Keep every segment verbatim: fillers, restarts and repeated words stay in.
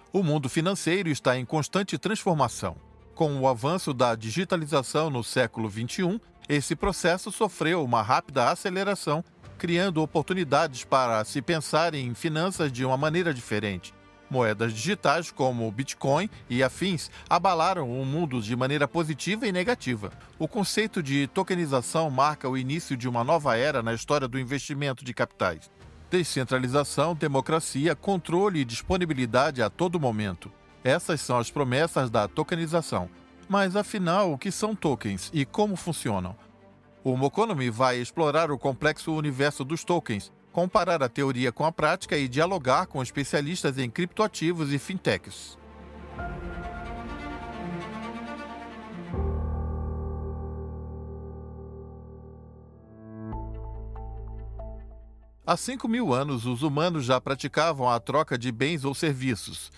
O mundo financeiro está em constante transformação. Com o avanço da digitalização no século vinte e um, esse processo sofreu uma rápida aceleração, criando oportunidades para se pensar em finanças de uma maneira diferente. Moedas digitais como o Bitcoin e afins abalaram o mundo de maneira positiva e negativa. O conceito de tokenização marca o início de uma nova era na história do investimento de capitais. Descentralização, democracia, controle e disponibilidade a todo momento. Essas são as promessas da tokenização. Mas, afinal, o que são tokens e como funcionam? O Moconomy vai explorar o complexo universo dos tokens, comparar a teoria com a prática e dialogar com especialistas em criptoativos e fintechs. Há cinco mil anos, os humanos já praticavam a troca de bens ou serviços.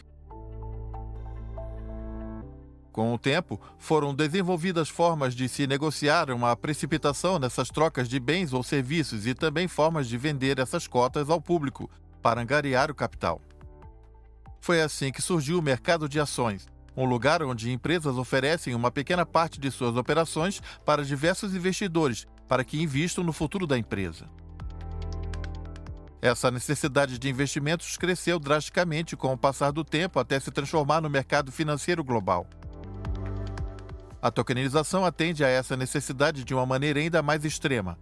Com o tempo, foram desenvolvidas formas de se negociar uma precipitação nessas trocas de bens ou serviços e também formas de vender essas cotas ao público para angariar o capital. Foi assim que surgiu o mercado de ações, um lugar onde empresas oferecem uma pequena parte de suas operações para diversos investidores para que invistam no futuro da empresa. Essa necessidade de investimentos cresceu drasticamente com o passar do tempo até se transformar no mercado financeiro global. A tokenização atende a essa necessidade de uma maneira ainda mais extrema.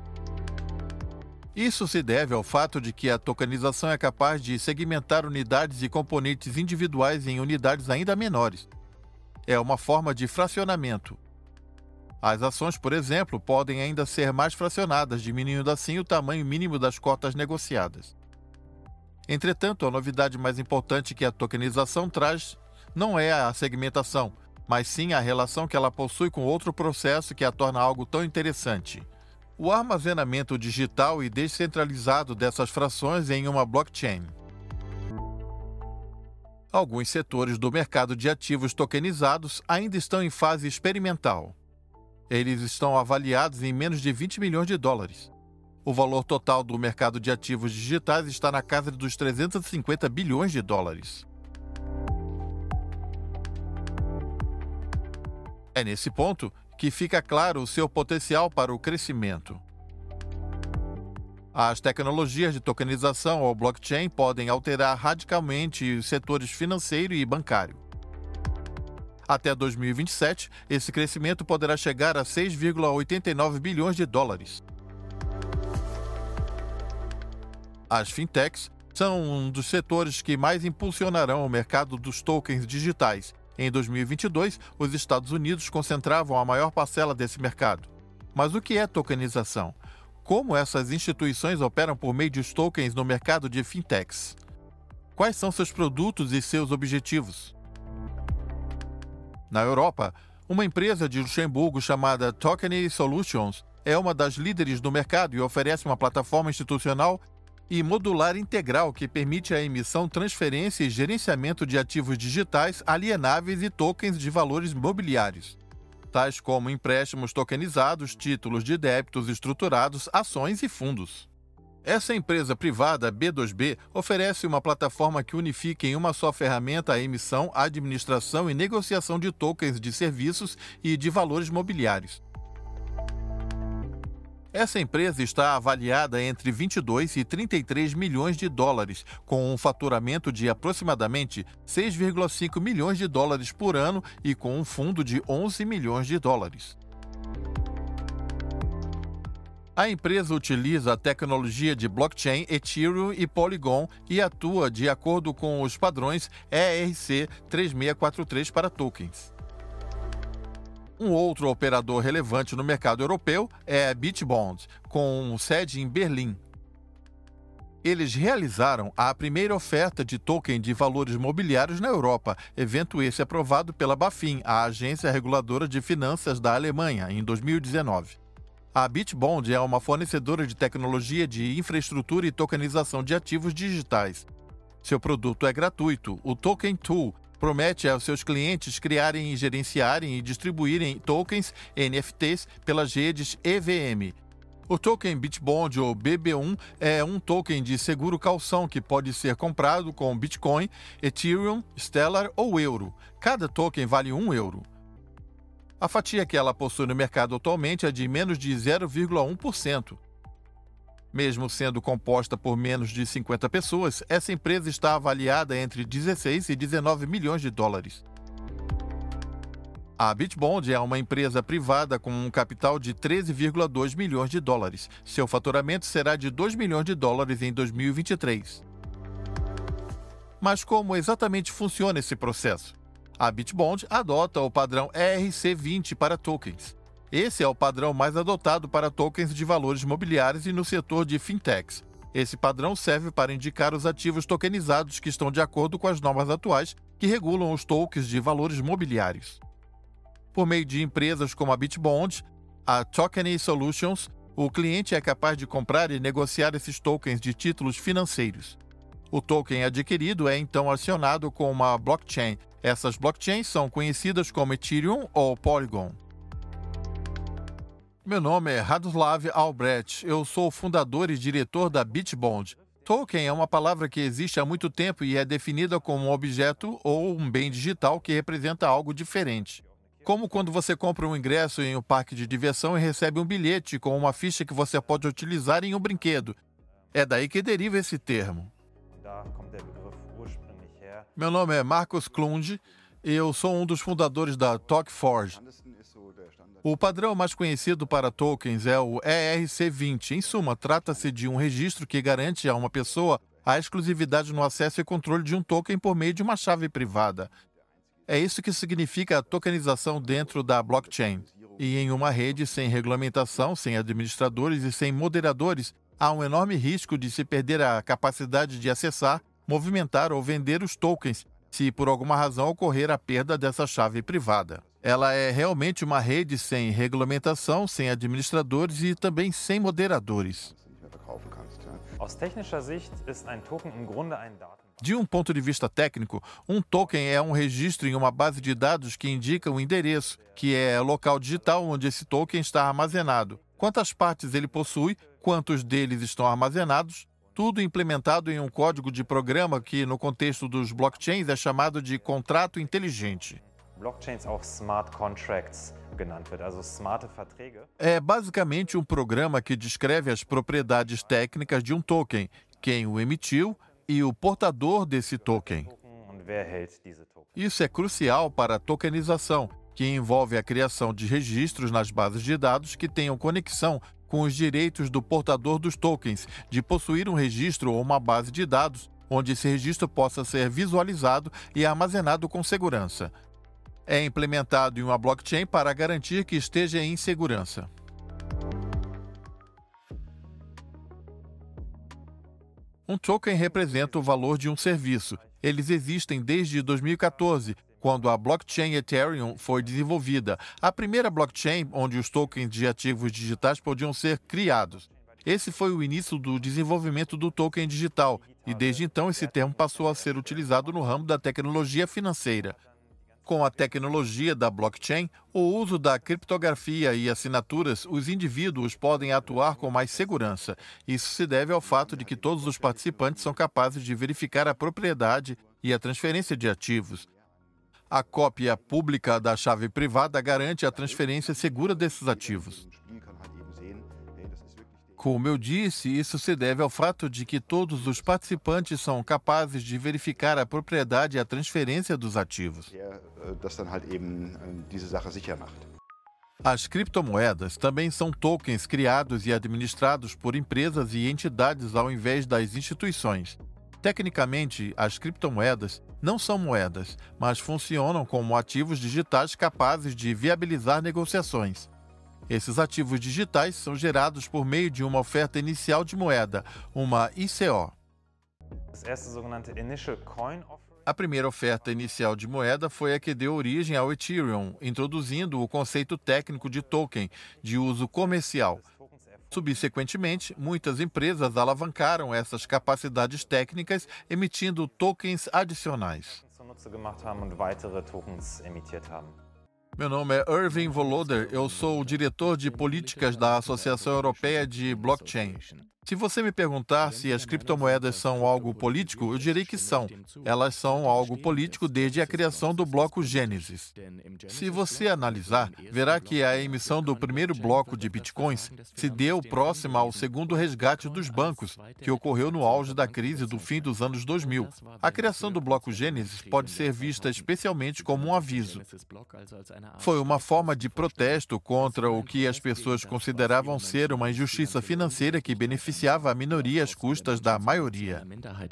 Isso se deve ao fato de que a tokenização é capaz de segmentar unidades e componentes individuais em unidades ainda menores. É uma forma de fracionamento. As ações, por exemplo, podem ainda ser mais fracionadas, diminuindo assim o tamanho mínimo das cotas negociadas. Entretanto, a novidade mais importante que a tokenização traz não é a segmentação, mas sim a relação que ela possui com outro processo que a torna algo tão interessante: o armazenamento digital e descentralizado dessas frações em uma blockchain. Alguns setores do mercado de ativos tokenizados ainda estão em fase experimental. Eles estão avaliados em menos de vinte milhões de dólares. O valor total do mercado de ativos digitais está na casa dos trezentos e cinquenta bilhões de dólares. É nesse ponto que fica claro o seu potencial para o crescimento. As tecnologias de tokenização ou blockchain podem alterar radicalmente os setores financeiro e bancário. Até dois mil e vinte e sete, esse crescimento poderá chegar a seis vírgula oitenta e nove bilhões de dólares. As fintechs são um dos setores que mais impulsionarão o mercado dos tokens digitais. Em dois mil e vinte e dois, os Estados Unidos concentravam a maior parcela desse mercado. Mas o que é tokenização? Como essas instituições operam por meio de tokens no mercado de fintechs? Quais são seus produtos e seus objetivos? Na Europa, uma empresa de Luxemburgo chamada Tokeny Solutions é uma das líderes do mercado e oferece uma plataforma institucional e modular integral que permite a emissão, transferência e gerenciamento de ativos digitais alienáveis e tokens de valores mobiliários, tais como empréstimos tokenizados, títulos de débitos estruturados, ações e fundos. Essa empresa privada, B dois B, oferece uma plataforma que unifica em uma só ferramenta a emissão, administração e negociação de tokens de serviços e de valores mobiliários. Essa empresa está avaliada entre vinte e dois e trinta e três milhões de dólares, com um faturamento de aproximadamente seis vírgula cinco milhões de dólares por ano e com um fundo de onze milhões de dólares. A empresa utiliza a tecnologia de blockchain Ethereum e Polygon e atua de acordo com os padrões E R C três seis quatro três para tokens. Um outro operador relevante no mercado europeu é a Bitbond, com sede em Berlim. Eles realizaram a primeira oferta de token de valores mobiliários na Europa, evento esse aprovado pela BaFin, a agência reguladora de finanças da Alemanha, em dois mil e dezenove. A Bitbond é uma fornecedora de tecnologia de infraestrutura e tokenização de ativos digitais. Seu produto é gratuito. O Token Tool promete aos seus clientes criarem, gerenciarem e distribuírem tokens N F Ts pelas redes E V M. O token Bitbond ou B B um é um token de seguro calção que pode ser comprado com Bitcoin, Ethereum, Stellar ou Euro. Cada token vale um euro. A fatia que ela possui no mercado atualmente é de menos de zero vírgula um por cento. Mesmo sendo composta por menos de cinquenta pessoas, essa empresa está avaliada entre dezesseis e dezenove milhões de dólares. A Bitbond é uma empresa privada com um capital de treze vírgula dois milhões de dólares. Seu faturamento será de dois milhões de dólares em dois mil e vinte e três. Mas como exatamente funciona esse processo? A Bitbond adota o padrão E R C vinte para tokens. Esse é o padrão mais adotado para tokens de valores mobiliários e no setor de fintechs. Esse padrão serve para indicar os ativos tokenizados que estão de acordo com as normas atuais que regulam os tokens de valores mobiliários. Por meio de empresas como a Bitbond, a Tokeny Solutions, o cliente é capaz de comprar e negociar esses tokens de títulos financeiros. O token adquirido é então acionado com uma blockchain. Essas blockchains são conhecidas como Ethereum ou Polygon. Meu nome é Radoslav Albrecht, eu sou fundador e diretor da Bitbond. Token é uma palavra que existe há muito tempo e é definida como um objeto ou um bem digital que representa algo diferente. Como quando você compra um ingresso em um parque de diversão e recebe um bilhete com uma ficha que você pode utilizar em um brinquedo. É daí que deriva esse termo. Meu nome é Marcos Klunge e eu sou um dos fundadores da Tokforge. O padrão mais conhecido para tokens é o E R C vinte. Em suma, trata-se de um registro que garante a uma pessoa a exclusividade no acesso e controle de um token por meio de uma chave privada. É isso que significa a tokenização dentro da blockchain. E em uma rede sem regulamentação, sem administradores e sem moderadores, há um enorme risco de se perder a capacidade de acessar, movimentar ou vender os tokens, se por alguma razão ocorrer a perda dessa chave privada. Ela é realmente uma rede sem regulamentação, sem administradores e também sem moderadores. De um ponto de vista técnico, um token é um registro em uma base de dados que indica o endereço, que é o local digital onde esse token está armazenado, quantas partes ele possui, quantos deles estão armazenados, tudo implementado em um código de programa que, no contexto dos blockchains, é chamado de contrato inteligente. Blockchains auch Smart Contracts genannt wird, also smarte Verträge. É basicamente um programa que descreve as propriedades técnicas de um token, quem o emitiu e o portador desse token. Isso é crucial para a tokenização, que envolve a criação de registros nas bases de dados que tenham conexão com os direitos do portador dos tokens, de possuir um registro ou uma base de dados onde esse registro possa ser visualizado e armazenado com segurança. É implementado em uma blockchain para garantir que esteja em segurança. Um token representa o valor de um serviço. Eles existem desde dois mil e quatorze, quando a blockchain Ethereum foi desenvolvida, a primeira blockchain onde os tokens de ativos digitais podiam ser criados. Esse foi o início do desenvolvimento do token digital, e desde então esse termo passou a ser utilizado no ramo da tecnologia financeira. Com a tecnologia da blockchain, o uso da criptografia e assinaturas, os indivíduos podem atuar com mais segurança. Isso se deve ao fato de que todos os participantes são capazes de verificar a propriedade e a transferência de ativos. A cópia pública da chave privada garante a transferência segura desses ativos. Como eu disse, isso se deve ao fato de que todos os participantes são capazes de verificar a propriedade e a transferência dos ativos. As criptomoedas também são tokens criados e administrados por empresas e entidades ao invés das instituições. Tecnicamente, as criptomoedas não são moedas, mas funcionam como ativos digitais capazes de viabilizar negociações. Esses ativos digitais são gerados por meio de uma oferta inicial de moeda, uma I C O. A primeira oferta inicial de moeda foi a que deu origem ao Ethereum, introduzindo o conceito técnico de token, de uso comercial. Subsequentemente, muitas empresas alavancaram essas capacidades técnicas, emitindo tokens adicionais. Meu nome é Irving Voloder, eu sou o diretor de políticas da Associação Europeia de Blockchain. Se você me perguntar se as criptomoedas são algo político, eu direi que são. Elas são algo político desde a criação do bloco Gênesis. Se você analisar, verá que a emissão do primeiro bloco de bitcoins se deu próxima ao segundo resgate dos bancos, que ocorreu no auge da crise do fim dos anos dois mil. A criação do bloco Gênesis pode ser vista especialmente como um aviso. Foi uma forma de protesto contra o que as pessoas consideravam ser uma injustiça financeira que beneficiava a minoria às custas da maioria.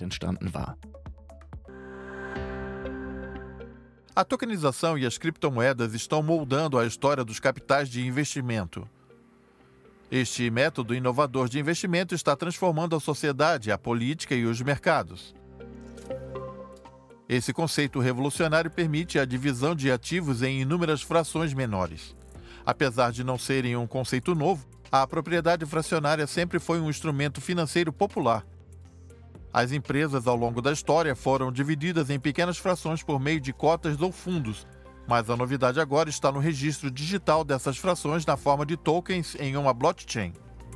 A tokenização e as criptomoedas estão moldando a história dos capitais de investimento. Este método inovador de investimento está transformando a sociedade, a política e os mercados. Esse conceito revolucionário permite a divisão de ativos em inúmeras frações menores. Apesar de não serem um conceito novo, a propriedade fracionária sempre foi um instrumento financeiro popular. As empresas, ao longo da história, foram divididas em pequenas frações por meio de cotas ou fundos, mas a novidade agora está no registro digital dessas frações na forma de tokens em uma blockchain.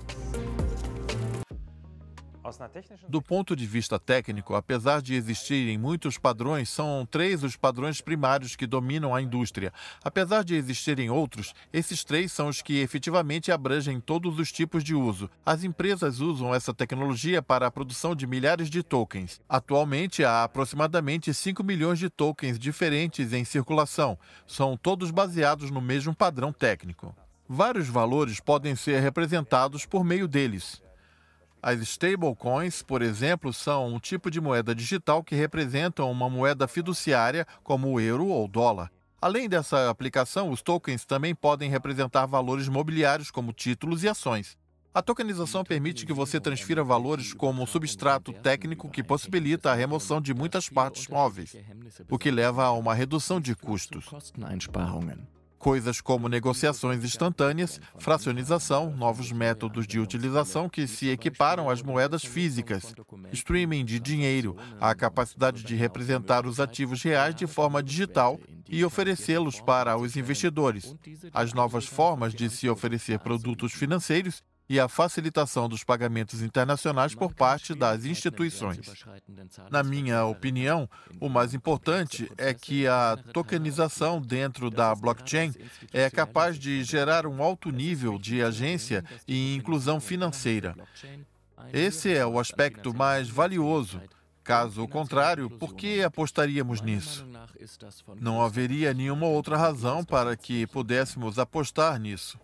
Do ponto de vista técnico, apesar de existirem muitos padrões, são três os padrões primários que dominam a indústria. Apesar de existirem outros, esses três são os que efetivamente abrangem todos os tipos de uso. As empresas usam essa tecnologia para a produção de milhares de tokens. Atualmente, há aproximadamente cinco milhões de tokens diferentes em circulação. São todos baseados no mesmo padrão técnico. Vários valores podem ser representados por meio deles. As stablecoins, por exemplo, são um tipo de moeda digital que representam uma moeda fiduciária, como o euro ou dólar. Além dessa aplicação, os tokens também podem representar valores mobiliários, como títulos e ações. A tokenização permite que você transfira valores como um substrato técnico que possibilita a remoção de muitas partes móveis, o que leva a uma redução de custos. Coisas como negociações instantâneas, fracionização, novos métodos de utilização que se equiparam às moedas físicas, streaming de dinheiro, a capacidade de representar os ativos reais de forma digital e oferecê-los para os investidores, as novas formas de se oferecer produtos financeiros e a facilitação dos pagamentos internacionais por parte das instituições. Na minha opinião, o mais importante é que a tokenização dentro da blockchain é capaz de gerar um alto nível de agência e inclusão financeira. Esse é o aspecto mais valioso. Caso contrário, por que apostaríamos nisso? Não haveria nenhuma outra razão para que pudéssemos apostar nisso.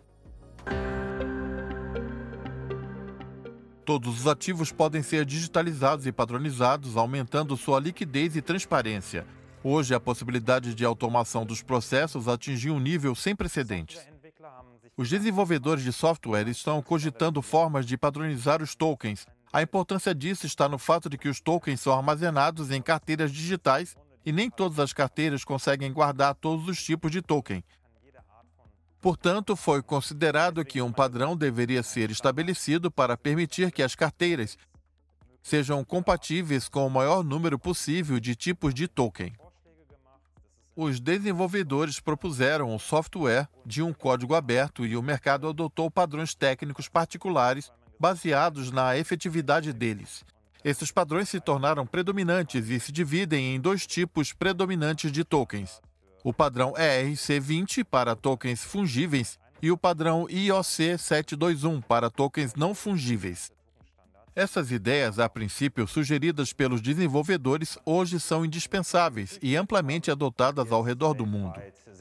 Todos os ativos podem ser digitalizados e padronizados, aumentando sua liquidez e transparência. Hoje, a possibilidade de automação dos processos atingiu um nível sem precedentes. Os desenvolvedores de software estão cogitando formas de padronizar os tokens. A importância disso está no fato de que os tokens são armazenados em carteiras digitais e nem todas as carteiras conseguem guardar todos os tipos de token. Portanto, foi considerado que um padrão deveria ser estabelecido para permitir que as carteiras sejam compatíveis com o maior número possível de tipos de token. Os desenvolvedores propuseram o software de um código aberto e o mercado adotou padrões técnicos particulares baseados na efetividade deles. Esses padrões se tornaram predominantes e se dividem em dois tipos predominantes de tokens: o padrão E R C vinte para tokens fungíveis e o padrão I O C setecentos e vinte e um para tokens não fungíveis. Essas ideias, a princípio sugeridas pelos desenvolvedores, hoje são indispensáveis e amplamente adotadas ao redor do mundo.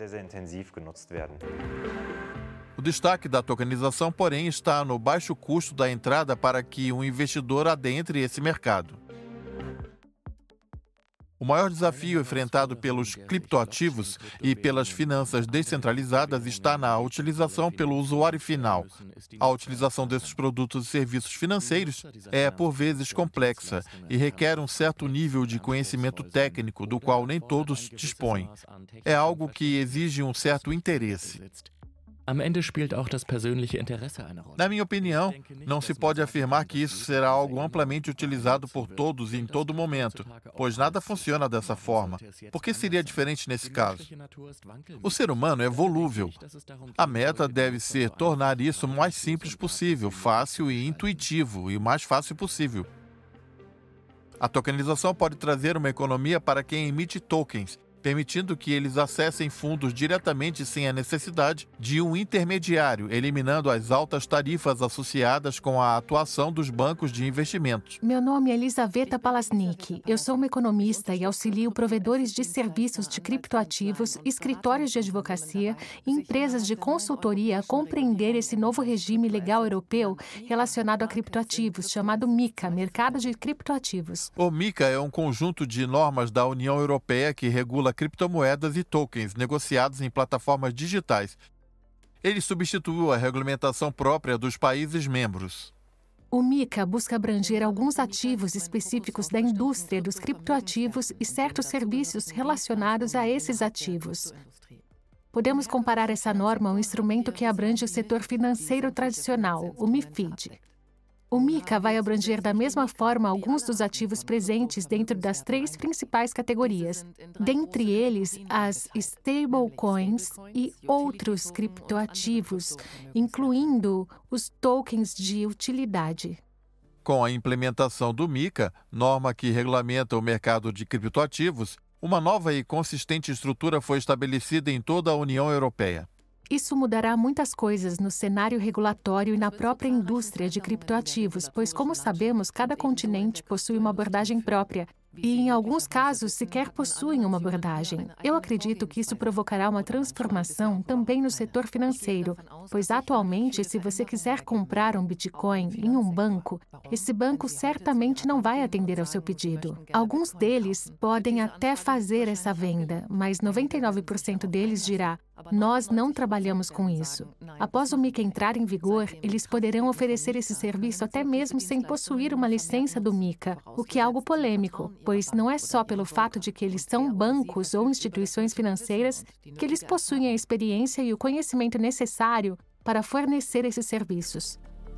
O destaque da tokenização, porém, está no baixo custo da entrada para que um investidor adentre esse mercado. O maior desafio enfrentado pelos criptoativos e pelas finanças descentralizadas está na utilização pelo usuário final. A utilização desses produtos e serviços financeiros é, por vezes, complexa e requer um certo nível de conhecimento técnico do qual nem todos dispõem. É algo que exige um certo interesse. Na minha opinião, não se pode afirmar que isso será algo amplamente utilizado por todos e em todo momento, pois nada funciona dessa forma. Por que seria diferente nesse caso? O ser humano é volúvel. A meta deve ser tornar isso o mais simples possível, fácil e intuitivo, e o mais fácil possível. A tokenização pode trazer uma economia para quem emite tokens, permitindo que eles acessem fundos diretamente sem a necessidade de um intermediário, eliminando as altas tarifas associadas com a atuação dos bancos de investimentos. Meu nome é Elisaveta Palasnik. Eu sou uma economista e auxilio provedores de serviços de criptoativos, escritórios de advocacia e empresas de consultoria a compreender esse novo regime legal europeu relacionado a criptoativos, chamado MiCA, Mercado de Criptoativos. O MiCA é um conjunto de normas da União Europeia que regula criptomoedas e tokens negociados em plataformas digitais. Ele substituiu a regulamentação própria dos países membros. O MiCA busca abranger alguns ativos específicos da indústria dos criptoativos e certos serviços relacionados a esses ativos. Podemos comparar essa norma a um instrumento que abrange o setor financeiro tradicional, o MiFID. O MiCA vai abranger da mesma forma alguns dos ativos presentes dentro das três principais categorias, dentre eles as stablecoins e outros criptoativos, incluindo os tokens de utilidade. Com a implementação do MiCA, norma que regulamenta o mercado de criptoativos, uma nova e consistente estrutura foi estabelecida em toda a União Europeia. Isso mudará muitas coisas no cenário regulatório e na própria indústria de criptoativos, pois, como sabemos, cada continente possui uma abordagem própria e, em alguns casos, sequer possuem uma abordagem. Eu acredito que isso provocará uma transformação também no setor financeiro, pois, atualmente, se você quiser comprar um Bitcoin em um banco, esse banco certamente não vai atender ao seu pedido. Alguns deles podem até fazer essa venda, mas noventa e nove por cento deles dirá: nós não trabalhamos com isso. Após o MiCA entrar em vigor, eles poderão oferecer esse serviço até mesmo sem possuir uma licença do MiCA, o que é algo polêmico, pois não é só pelo fato de que eles são bancos ou instituições financeiras que eles possuem a experiência e o conhecimento necessário para fornecer esses serviços.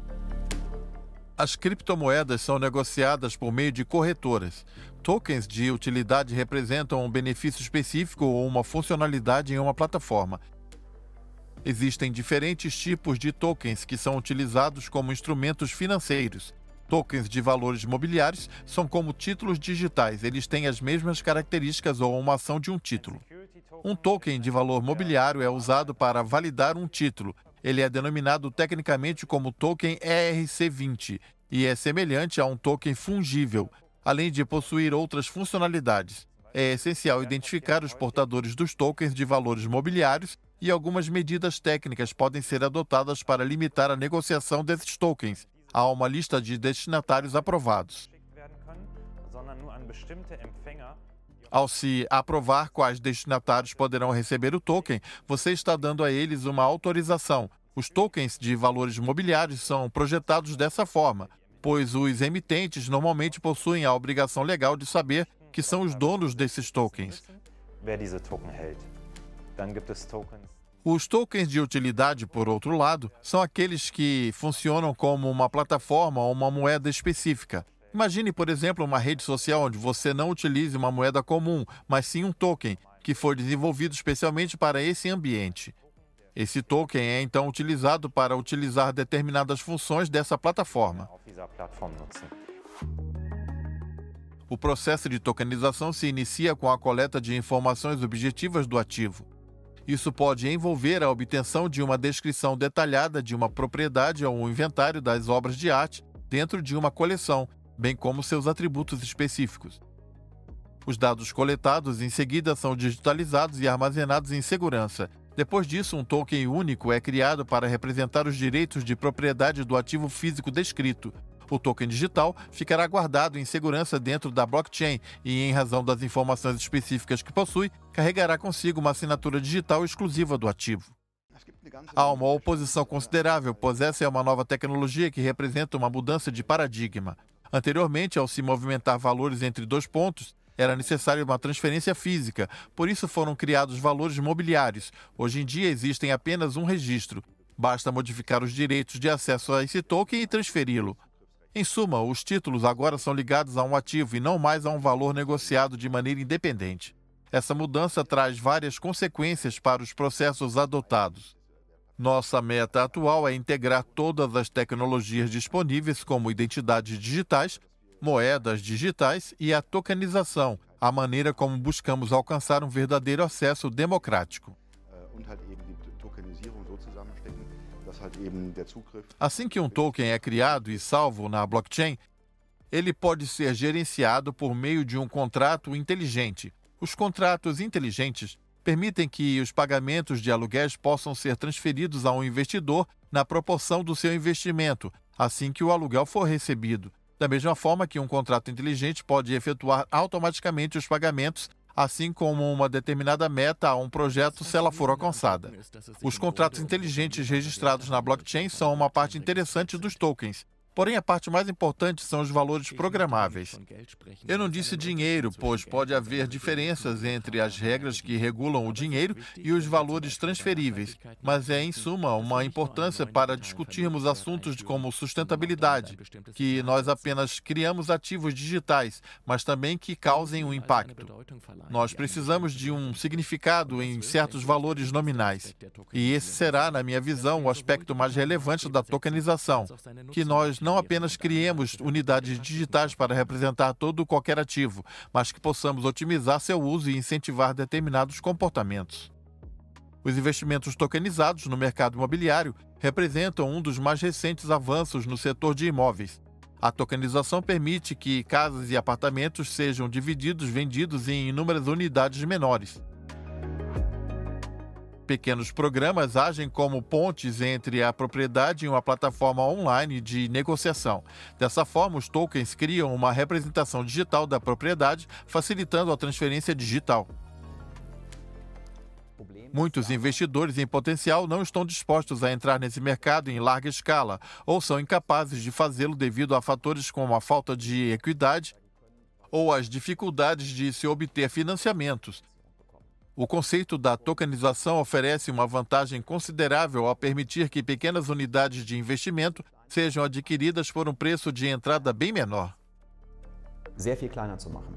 As criptomoedas são negociadas por meio de corretoras. Tokens de utilidade representam um benefício específico ou uma funcionalidade em uma plataforma. Existem diferentes tipos de tokens que são utilizados como instrumentos financeiros. Tokens de valores mobiliários são como títulos digitais, eles têm as mesmas características ou uma ação de um título. Um token de valor mobiliário é usado para validar um título. Ele é denominado tecnicamente como token E R C vinte e é semelhante a um token fungível, além de possuir outras funcionalidades. É essencial identificar os portadores dos tokens de valores mobiliários e algumas medidas técnicas podem ser adotadas para limitar a negociação desses tokens. Há uma lista de destinatários aprovados. Ao se aprovar quais destinatários poderão receber o token, você está dando a eles uma autorização. Os tokens de valores mobiliários são projetados dessa forma, pois os emitentes normalmente possuem a obrigação legal de saber que são os donos desses tokens. Os tokens de utilidade, por outro lado, são aqueles que funcionam como uma plataforma ou uma moeda específica. Imagine, por exemplo, uma rede social onde você não utilize uma moeda comum, mas sim um token, que foi desenvolvido especialmente para esse ambiente. Esse token é então utilizado para utilizar determinadas funções dessa plataforma. O processo de tokenização se inicia com a coleta de informações objetivas do ativo. Isso pode envolver a obtenção de uma descrição detalhada de uma propriedade ou um inventário das obras de arte dentro de uma coleção, bem como seus atributos específicos. Os dados coletados em seguida são digitalizados e armazenados em segurança. Depois disso, um token único é criado para representar os direitos de propriedade do ativo físico descrito. O token digital ficará guardado em segurança dentro da blockchain e, em razão das informações específicas que possui, carregará consigo uma assinatura digital exclusiva do ativo. Há uma oposição considerável, pois essa é uma nova tecnologia que representa uma mudança de paradigma. Anteriormente, ao se movimentar valores entre dois pontos, era necessária uma transferência física, por isso foram criados valores mobiliários. Hoje em dia existem apenas um registro. Basta modificar os direitos de acesso a esse token e transferi-lo. Em suma, os títulos agora são ligados a um ativo e não mais a um valor negociado de maneira independente. Essa mudança traz várias consequências para os processos adotados. Nossa meta atual é integrar todas as tecnologias disponíveis, como identidades digitais, moedas digitais e a tokenização, a maneira como buscamos alcançar um verdadeiro acesso democrático. Assim que um token é criado e salvo na blockchain, ele pode ser gerenciado por meio de um contrato inteligente. Os contratos inteligentes permitem que os pagamentos de aluguéis possam ser transferidos a um investidor na proporção do seu investimento, assim que o aluguel for recebido. Da mesma forma que um contrato inteligente pode efetuar automaticamente os pagamentos, assim como uma determinada meta a um projeto se ela for alcançada. Os contratos inteligentes registrados na blockchain são uma parte interessante dos tokens. Porém, a parte mais importante são os valores programáveis. Eu não disse dinheiro, pois pode haver diferenças entre as regras que regulam o dinheiro e os valores transferíveis, mas é, em suma, uma importância para discutirmos assuntos como sustentabilidade, que nós apenas criamos ativos digitais, mas também que causem um impacto. Nós precisamos de um significado em certos valores nominais, e esse será, na minha visão, o aspecto mais relevante da tokenização, que nós não apenas criemos unidades digitais para representar todo qualquer ativo, mas que possamos otimizar seu uso e incentivar determinados comportamentos. Os investimentos tokenizados no mercado imobiliário representam um dos mais recentes avanços no setor de imóveis. A tokenização permite que casas e apartamentos sejam divididos, vendidos em inúmeras unidades menores. Pequenos programas agem como pontes entre a propriedade e uma plataforma online de negociação. Dessa forma, os tokens criam uma representação digital da propriedade, facilitando a transferência digital. Muitos investidores em potencial não estão dispostos a entrar nesse mercado em larga escala ou são incapazes de fazê-lo devido a fatores como a falta de equidade ou as dificuldades de se obter financiamentos. O conceito da tokenização oferece uma vantagem considerável ao permitir que pequenas unidades de investimento sejam adquiridas por um preço de entrada bem menor. Sehr viel kleiner zu machen.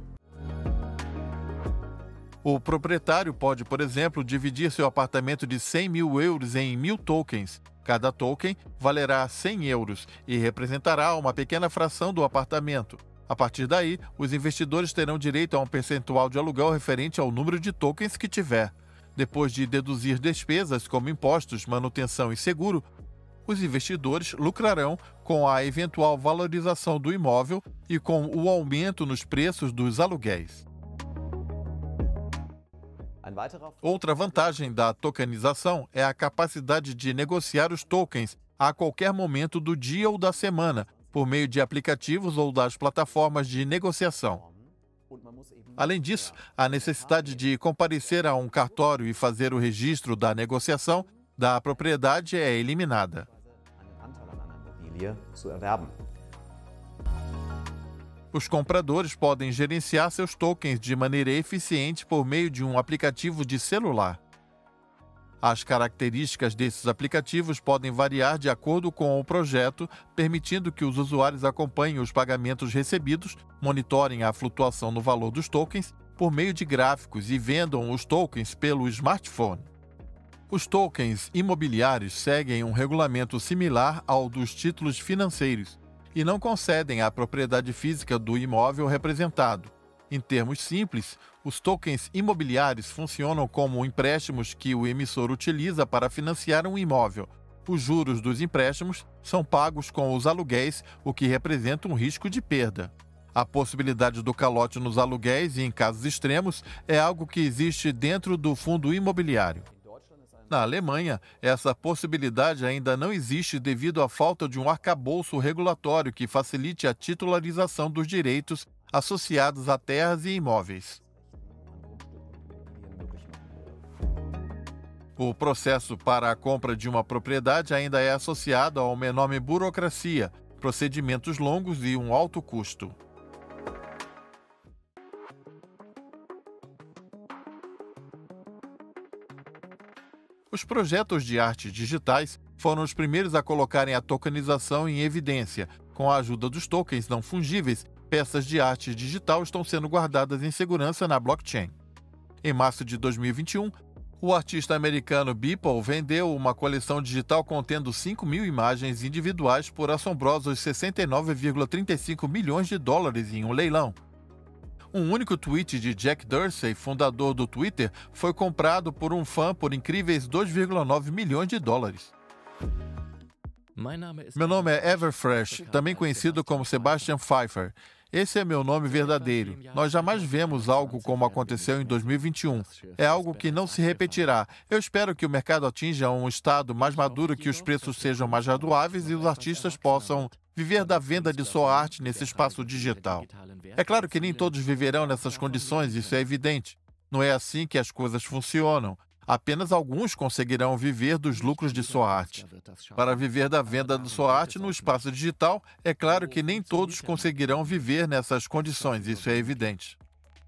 O proprietário pode, por exemplo, dividir seu apartamento de cem mil euros em mil tokens. Cada token valerá cem euros e representará uma pequena fração do apartamento. A partir daí, os investidores terão direito a um percentual de aluguel referente ao número de tokens que tiver. Depois de deduzir despesas como impostos, manutenção e seguro, os investidores lucrarão com a eventual valorização do imóvel e com o aumento nos preços dos aluguéis. Outra vantagem da tokenização é a capacidade de negociar os tokens a qualquer momento do dia ou da semana, por meio de aplicativos ou das plataformas de negociação. Além disso, a necessidade de comparecer a um cartório e fazer o registro da negociação da propriedade é eliminada. Os compradores podem gerenciar seus tokens de maneira eficiente por meio de um aplicativo de celular. As características desses aplicativos podem variar de acordo com o projeto, permitindo que os usuários acompanhem os pagamentos recebidos, monitorem a flutuação no valor dos tokens por meio de gráficos e vendam os tokens pelo smartphone. Os tokens imobiliários seguem um regulamento similar ao dos títulos financeiros e não concedem a propriedade física do imóvel representado. Em termos simples, os tokens imobiliários funcionam como empréstimos que o emissor utiliza para financiar um imóvel. Os juros dos empréstimos são pagos com os aluguéis, o que representa um risco de perda. A possibilidade do calote nos aluguéis e em casos extremos é algo que existe dentro do fundo imobiliário. Na Alemanha, essa possibilidade ainda não existe devido à falta de um arcabouço regulatório que facilite a titularização dos direitos associados a terras e imóveis. O processo para a compra de uma propriedade ainda é associado a uma enorme burocracia, procedimentos longos e um alto custo. Os projetos de arte digitais foram os primeiros a colocarem a tokenização em evidência. Com a ajuda dos tokens não fungíveis, peças de arte digital estão sendo guardadas em segurança na blockchain. Em março de dois mil e vinte e um, o artista americano Beeple vendeu uma coleção digital contendo cinco mil imagens individuais por assombrosos sessenta e nove vírgula trinta e cinco milhões de dólares em um leilão. Um único tweet de Jack Dorsey, fundador do Twitter, foi comprado por um fã por incríveis dois vírgula nove milhões de dólares. Meu nome é Everfresh, também conhecido como Sebastian Pfeiffer. Esse é meu nome verdadeiro. Nós jamais vemos algo como aconteceu em dois mil e vinte e um. É algo que não se repetirá. Eu espero que o mercado atinja um estado mais maduro, que os preços sejam mais razoáveis e os artistas possam viver da venda de sua arte nesse espaço digital. É claro que nem todos viverão nessas condições, isso é evidente. Não é assim que as coisas funcionam. Apenas alguns conseguirão viver dos lucros de sua arte. Para viver da venda de sua arte no espaço digital, é claro que nem todos conseguirão viver nessas condições, isso é evidente.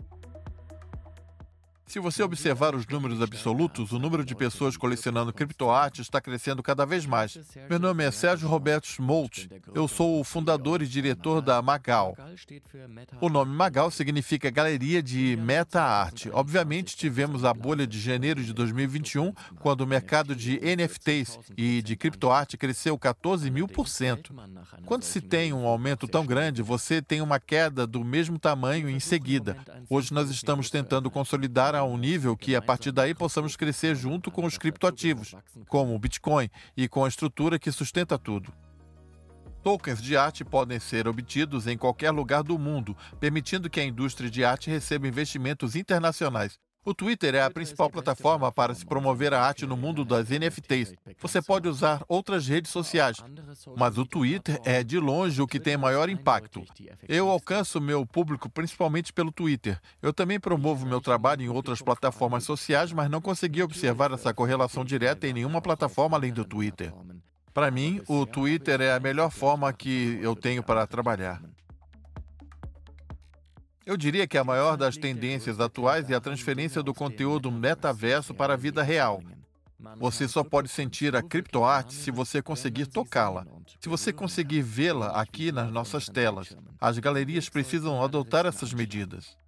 Se você observar os números absolutos, o número de pessoas colecionando criptoarte está crescendo cada vez mais. Meu nome é Sérgio Roberto Schmoltz. Eu sou o fundador e diretor da Magal. O nome Magal significa Galeria de Meta-Arte. Obviamente, tivemos a bolha de janeiro de dois mil e vinte e um, quando o mercado de N F Ts e de criptoarte cresceu quatorze mil por cento. Quando se tem um aumento tão grande, você tem uma queda do mesmo tamanho em seguida. Hoje nós estamos tentando consolidar a um nível que, a partir daí, possamos crescer junto com os criptoativos, como o Bitcoin, e com a estrutura que sustenta tudo. Tokens de arte podem ser obtidos em qualquer lugar do mundo, permitindo que a indústria de arte receba investimentos internacionais. O Twitter é a principal plataforma para se promover a arte no mundo das N F Ts. Você pode usar outras redes sociais, mas o Twitter é, de longe, o que tem maior impacto. Eu alcanço meu público principalmente pelo Twitter. Eu também promovo meu trabalho em outras plataformas sociais, mas não consegui observar essa correlação direta em nenhuma plataforma além do Twitter. Para mim, o Twitter é a melhor forma que eu tenho para trabalhar. Eu diria que a maior das tendências atuais é a transferência do conteúdo metaverso para a vida real. Você só pode sentir a criptoarte se você conseguir tocá-la, se você conseguir vê-la aqui nas nossas telas. As galerias precisam adotar essas medidas.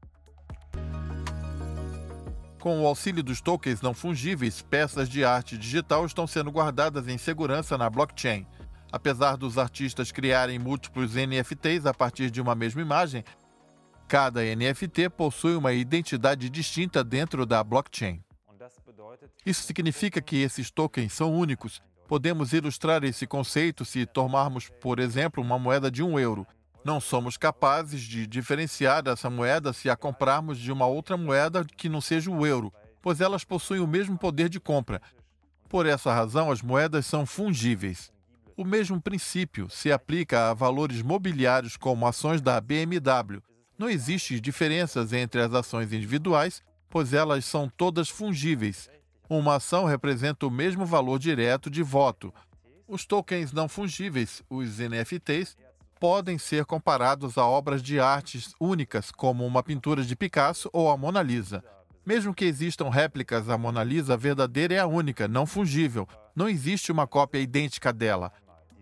Com o auxílio dos tokens não fungíveis, peças de arte digital estão sendo guardadas em segurança na blockchain. Apesar dos artistas criarem múltiplos N F Ts a partir de uma mesma imagem, cada N F T possui uma identidade distinta dentro da blockchain. Isso significa que esses tokens são únicos. Podemos ilustrar esse conceito se tomarmos, por exemplo, uma moeda de um euro. Não somos capazes de diferenciar essa moeda se a comprarmos de uma outra moeda que não seja o euro, pois elas possuem o mesmo poder de compra. Por essa razão, as moedas são fungíveis. O mesmo princípio se aplica a valores mobiliários como ações da B M W. Não existe diferenças entre as ações individuais, pois elas são todas fungíveis. Uma ação representa o mesmo valor direto de voto. Os tokens não fungíveis, os N F Ts, podem ser comparados a obras de artes únicas, como uma pintura de Picasso ou a Mona Lisa. Mesmo que existam réplicas, a Mona Lisa verdadeira é a única, não fungível. Não existe uma cópia idêntica dela.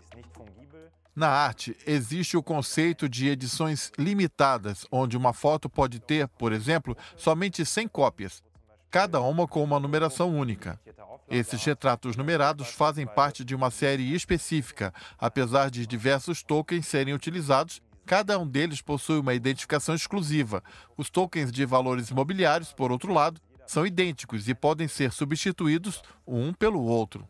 Na arte, existe o conceito de edições limitadas, onde uma foto pode ter, por exemplo, somente cem cópias, cada uma com uma numeração única. Esses retratos numerados fazem parte de uma série específica. Apesar de diversos tokens serem utilizados, cada um deles possui uma identificação exclusiva. Os tokens de valores imobiliários, por outro lado, são idênticos e podem ser substituídos um pelo outro.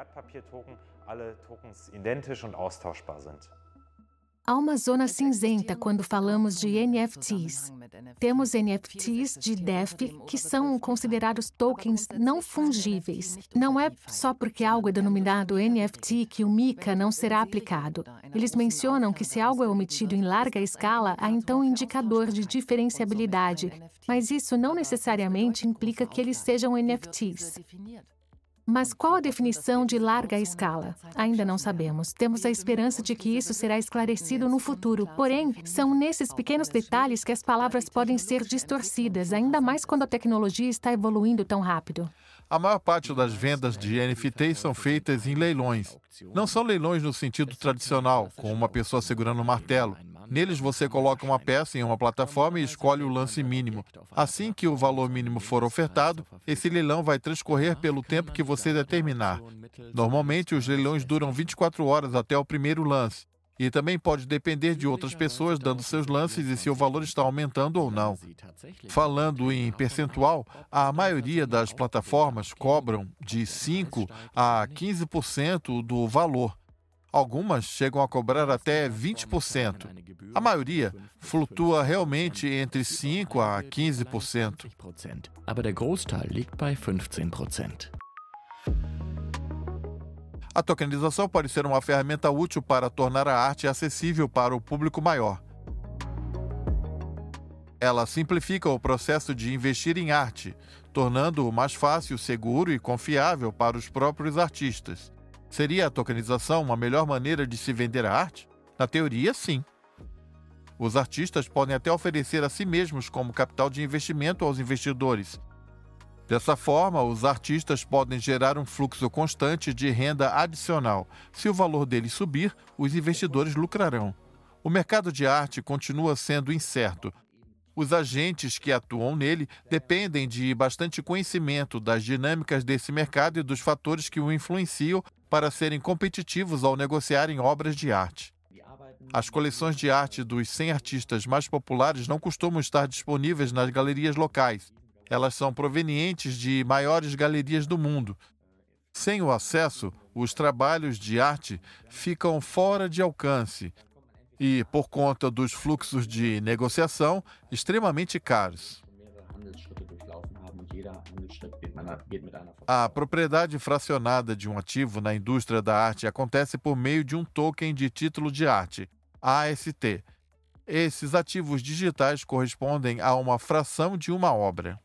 Alle Tokens identisch und austauschbar sind. Há uma zona cinzenta quando falamos de N F Ts. Temos N F Ts de D E F, que são considerados tokens não fungíveis. Não é só porque algo é denominado N F T que o MiCA não será aplicado. Eles mencionam que se algo é omitido em larga escala, há então um indicador de diferenciabilidade, mas isso não necessariamente implica que eles sejam N F Ts. Mas qual a definição de larga escala? Ainda não sabemos. Temos a esperança de que isso será esclarecido no futuro. Porém, são nesses pequenos detalhes que as palavras podem ser distorcidas, ainda mais quando a tecnologia está evoluindo tão rápido. A maior parte das vendas de N F Ts são feitas em leilões. Não são leilões no sentido tradicional, com uma pessoa segurando um martelo. Neles, você coloca uma peça em uma plataforma e escolhe o lance mínimo. Assim que o valor mínimo for ofertado, esse leilão vai transcorrer pelo tempo que você determinar. Normalmente, os leilões duram vinte e quatro horas até o primeiro lance. E também pode depender de outras pessoas dando seus lances e se o valor está aumentando ou não. Falando em percentual, a maioria das plataformas cobram de cinco a quinze por cento do valor. Algumas chegam a cobrar até vinte por cento. A maioria flutua realmente entre cinco a quinze por cento. Aber der Großteil liegt bei fünfzehn Prozent. A tokenização pode ser uma ferramenta útil para tornar a arte acessível para o público maior. Ela simplifica o processo de investir em arte, tornando-o mais fácil, seguro e confiável para os próprios artistas. Seria a tokenização uma melhor maneira de se vender a arte? Na teoria, sim. Os artistas podem até oferecer a si mesmos como capital de investimento aos investidores. Dessa forma, os artistas podem gerar um fluxo constante de renda adicional. Se o valor deles subir, os investidores lucrarão. O mercado de arte continua sendo incerto. Os agentes que atuam nele dependem de bastante conhecimento das dinâmicas desse mercado e dos fatores que o influenciam para serem competitivos ao negociarem obras de arte. As coleções de arte dos cem artistas mais populares não costumam estar disponíveis nas galerias locais. Elas são provenientes de maiores galerias do mundo. Sem o acesso, os trabalhos de arte ficam fora de alcance e, por conta dos fluxos de negociação, extremamente caros. A propriedade fracionada de um ativo na indústria da arte acontece por meio de um token de título de arte, A S T. Esses ativos digitais correspondem a uma fração de uma obra.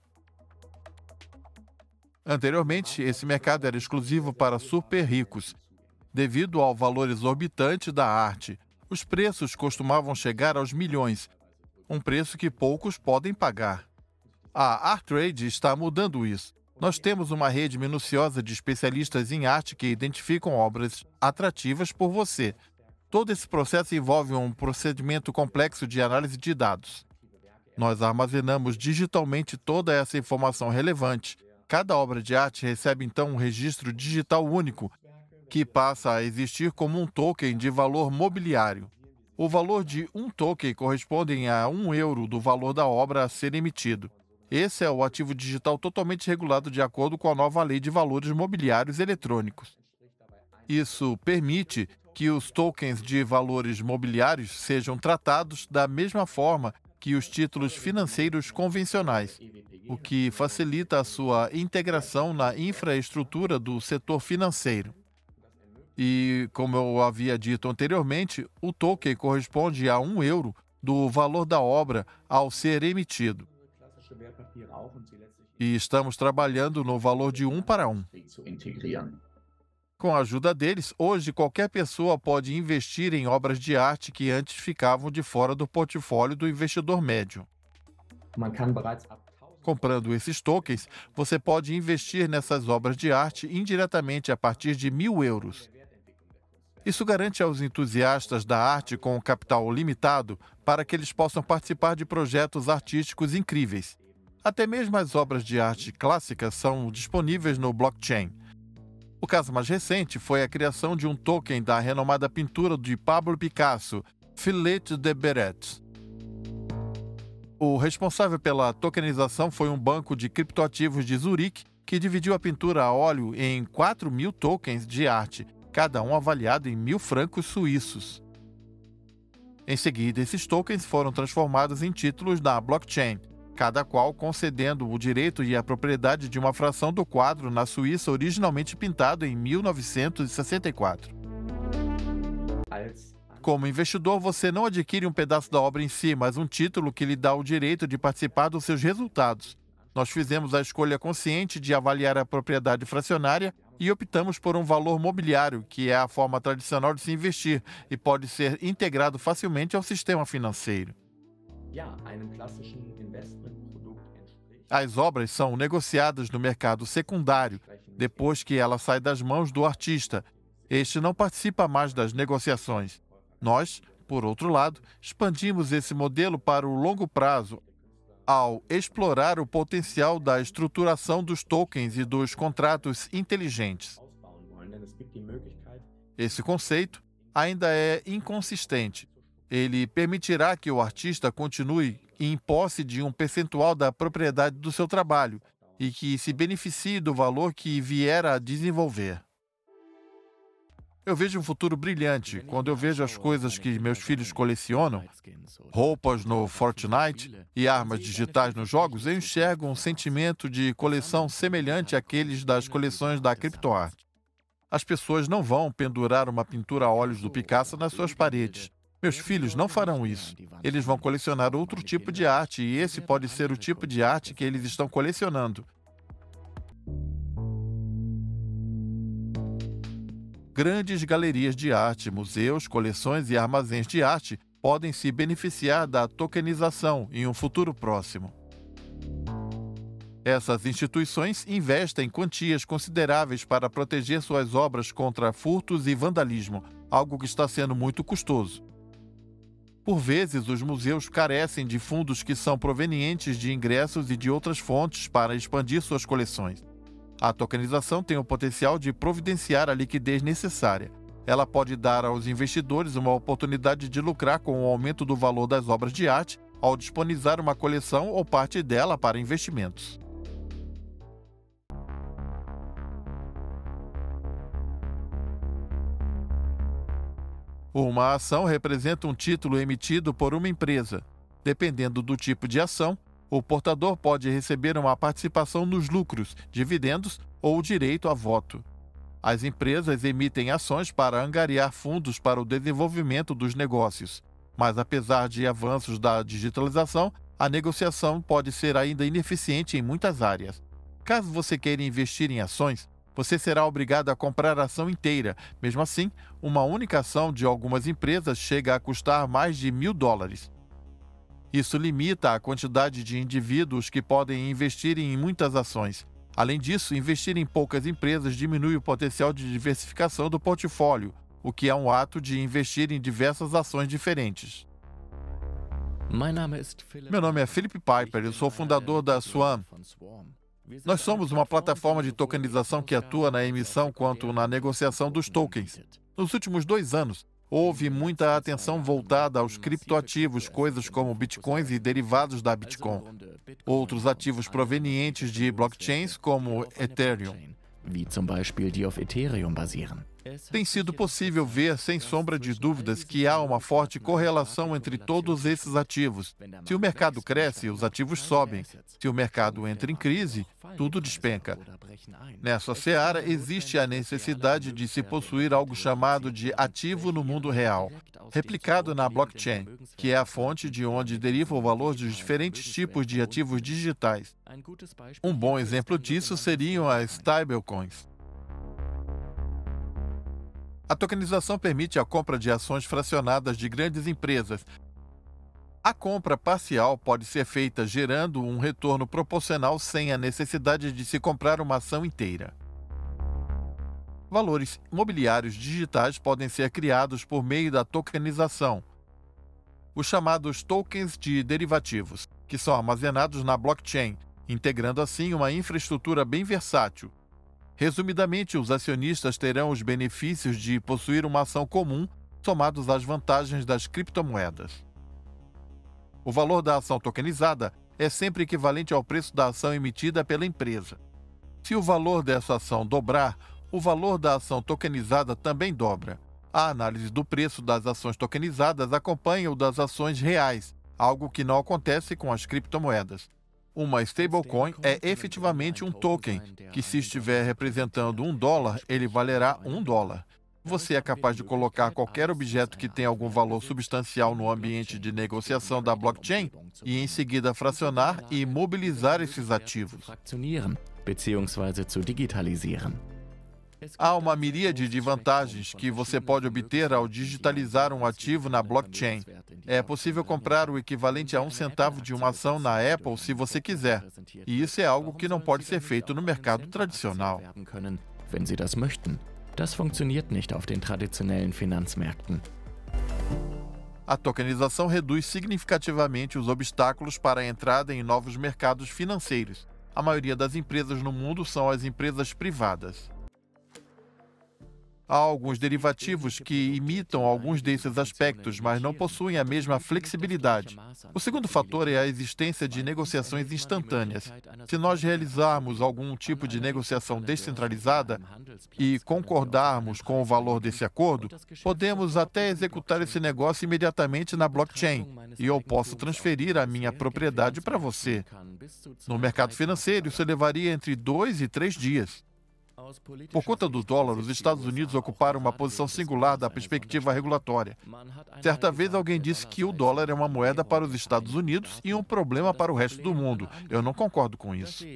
Anteriormente, esse mercado era exclusivo para super ricos. Devido ao valor exorbitante da arte, os preços costumavam chegar aos milhões, um preço que poucos podem pagar. A ArtTrade está mudando isso. Nós temos uma rede minuciosa de especialistas em arte que identificam obras atrativas por você. Todo esse processo envolve um procedimento complexo de análise de dados. Nós armazenamos digitalmente toda essa informação relevante. Cada obra de arte recebe então um registro digital único, que passa a existir como um token de valor mobiliário. O valor de um token corresponde a um euro do valor da obra a ser emitido. Esse é o ativo digital totalmente regulado de acordo com a nova Lei de Valores Mobiliários Eletrônicos. Isso permite que os tokens de valores mobiliários sejam tratados da mesma forma que os títulos financeiros convencionais, o que facilita a sua integração na infraestrutura do setor financeiro. E, como eu havia dito anteriormente, o token corresponde a um euro do valor da obra ao ser emitido. E estamos trabalhando no valor de um para um. Com a ajuda deles, hoje qualquer pessoa pode investir em obras de arte que antes ficavam de fora do portfólio do investidor médio. Comprando esses tokens, você pode investir nessas obras de arte indiretamente a partir de mil euros. Isso garante aos entusiastas da arte com capital limitado para que eles possam participar de projetos artísticos incríveis. Até mesmo as obras de arte clássicas são disponíveis no blockchain. O caso mais recente foi a criação de um token da renomada pintura de Pablo Picasso, Fillette de Beret. O responsável pela tokenização foi um banco de criptoativos de Zurique que dividiu a pintura a óleo em quatro mil tokens de arte, cada um avaliado em mil francos suíços. Em seguida, esses tokens foram transformados em títulos na blockchain, cada qual concedendo o direito e a propriedade de uma fração do quadro na Suíça originalmente pintado em mil novecentos e sessenta e quatro. Como investidor, você não adquire um pedaço da obra em si, mas um título que lhe dá o direito de participar dos seus resultados. Nós fizemos a escolha consciente de avaliar a propriedade fracionária e optamos por um valor mobiliário, que é a forma tradicional de se investir e pode ser integrado facilmente ao sistema financeiro. As obras são negociadas no mercado secundário, depois que ela sai das mãos do artista. Este não participa mais das negociações. Nós, por outro lado, expandimos esse modelo para o longo prazo, ao explorar o potencial da estruturação dos tokens e dos contratos inteligentes. Esse conceito ainda é inconsistente. Ele permitirá que o artista continue em posse de um percentual da propriedade do seu trabalho e que se beneficie do valor que vier a desenvolver. Eu vejo um futuro brilhante quando eu vejo as coisas que meus filhos colecionam, roupas no Fortnite e armas digitais nos jogos. Eu enxergo um sentimento de coleção semelhante àqueles das coleções da CryptoArt. As pessoas não vão pendurar uma pintura a óleos do Picasso nas suas paredes. Meus filhos não farão isso. Eles vão colecionar outro tipo de arte e esse pode ser o tipo de arte que eles estão colecionando. Grandes galerias de arte, museus, coleções e armazéns de arte podem se beneficiar da tokenização em um futuro próximo. Essas instituições investem quantias consideráveis para proteger suas obras contra furtos e vandalismo, algo que está sendo muito custoso. Por vezes, os museus carecem de fundos que são provenientes de ingressos e de outras fontes para expandir suas coleções. A tokenização tem o potencial de providenciar a liquidez necessária. Ela pode dar aos investidores uma oportunidade de lucrar com o aumento do valor das obras de arte ao disponibilizar uma coleção ou parte dela para investimentos. Uma ação representa um título emitido por uma empresa. Dependendo do tipo de ação, o portador pode receber uma participação nos lucros, dividendos ou direito a voto. As empresas emitem ações para angariar fundos para o desenvolvimento dos negócios. Mas, apesar de avanços da digitalização, a negociação pode ser ainda ineficiente em muitas áreas. Caso você queira investir em ações, você será obrigado a comprar a ação inteira. Mesmo assim, uma única ação de algumas empresas chega a custar mais de mil dólares. Isso limita a quantidade de indivíduos que podem investir em muitas ações. Além disso, investir em poucas empresas diminui o potencial de diversificação do portfólio, o que é um ato de investir em diversas ações diferentes. Meu nome é Philip Piper, eu sou fundador da Swarm. Nós somos uma plataforma de tokenização que atua na emissão quanto na negociação dos tokens. Nos últimos dois anos, houve muita atenção voltada aos criptoativos, coisas como bitcoins e derivados da Bitcoin. Outros ativos provenientes de blockchains, como Ethereum. Tem sido possível ver, sem sombra de dúvidas, que há uma forte correlação entre todos esses ativos. Se o mercado cresce, os ativos sobem. Se o mercado entra em crise, tudo despenca. Nessa seara, existe a necessidade de se possuir algo chamado de ativo no mundo real, replicado na blockchain, que é a fonte de onde deriva o valor dos diferentes tipos de ativos digitais. Um bom exemplo disso seriam as stablecoins. A tokenização permite a compra de ações fracionadas de grandes empresas. A compra parcial pode ser feita gerando um retorno proporcional sem a necessidade de se comprar uma ação inteira. Valores imobiliários digitais podem ser criados por meio da tokenização, os chamados tokens de derivativos, que são armazenados na blockchain, integrando assim uma infraestrutura bem versátil. Resumidamente, os acionistas terão os benefícios de possuir uma ação comum, somados às vantagens das criptomoedas. O valor da ação tokenizada é sempre equivalente ao preço da ação emitida pela empresa. Se o valor dessa ação dobrar, o valor da ação tokenizada também dobra. A análise do preço das ações tokenizadas acompanha o das ações reais, algo que não acontece com as criptomoedas. Uma stablecoin é efetivamente um token, que se estiver representando um dólar, ele valerá um dólar. Você é capaz de colocar qualquer objeto que tenha algum valor substancial no ambiente de negociação da blockchain e em seguida fracionar e mobilizar esses ativos. Há uma miríade de vantagens que você pode obter ao digitalizar um ativo na blockchain. É possível comprar o equivalente a um centavo de uma ação na Apple se você quiser. E isso é algo que não pode ser feito no mercado tradicional. Wenn Sie das möchten. Das funktioniert nicht auf den traditionellen Finanzmärkten. A tokenização reduz significativamente os obstáculos para a entrada em novos mercados financeiros. A maioria das empresas no mundo são as empresas privadas. Há alguns derivativos que imitam alguns desses aspectos, mas não possuem a mesma flexibilidade. O segundo fator é a existência de negociações instantâneas. Se nós realizarmos algum tipo de negociação descentralizada e concordarmos com o valor desse acordo, podemos até executar esse negócio imediatamente na blockchain e eu posso transferir a minha propriedade para você. No mercado financeiro, isso levaria entre dois e três dias. Por conta do dólar, os Estados Unidos ocuparam uma posição singular da perspectiva regulatória. Certa vez alguém disse que o dólar é uma moeda para os Estados Unidos e um problema para o resto do mundo. Eu não concordo com isso.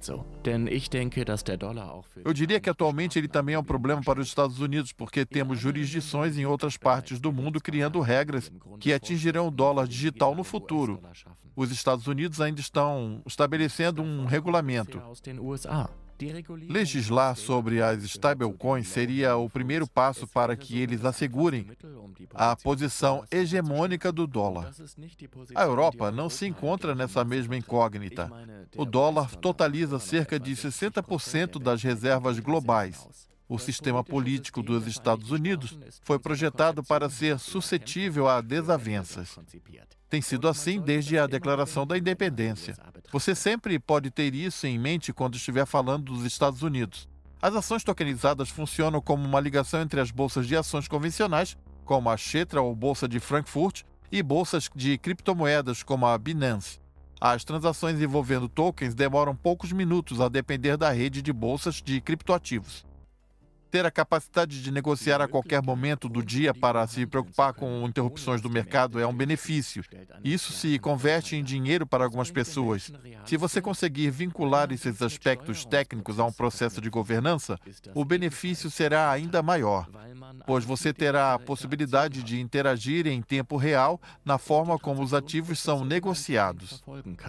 Eu diria que atualmente ele também é um problema para os Estados Unidos, porque temos jurisdições em outras partes do mundo criando regras que atingirão o dólar digital no futuro. Os Estados Unidos ainda estão estabelecendo um regulamento. Legislar sobre as stablecoins seria o primeiro passo para que eles assegurem a posição hegemônica do dólar. A Europa não se encontra nessa mesma incógnita. O dólar totaliza cerca de sessenta por cento das reservas globais. O sistema político dos Estados Unidos foi projetado para ser suscetível a desavenças. Tem sido assim desde a Declaração da Independência. Você sempre pode ter isso em mente quando estiver falando dos Estados Unidos. As ações tokenizadas funcionam como uma ligação entre as bolsas de ações convencionais, como a Xetra ou Bolsa de Frankfurt, e bolsas de criptomoedas, como a Binance. As transações envolvendo tokens demoram poucos minutos a depender da rede de bolsas de criptoativos. Ter a capacidade de negociar a qualquer momento do dia para se preocupar com interrupções do mercado é um benefício. Isso se converte em dinheiro para algumas pessoas. Se você conseguir vincular esses aspectos técnicos a um processo de governança, o benefício será ainda maior, pois você terá a possibilidade de interagir em tempo real na forma como os ativos são negociados.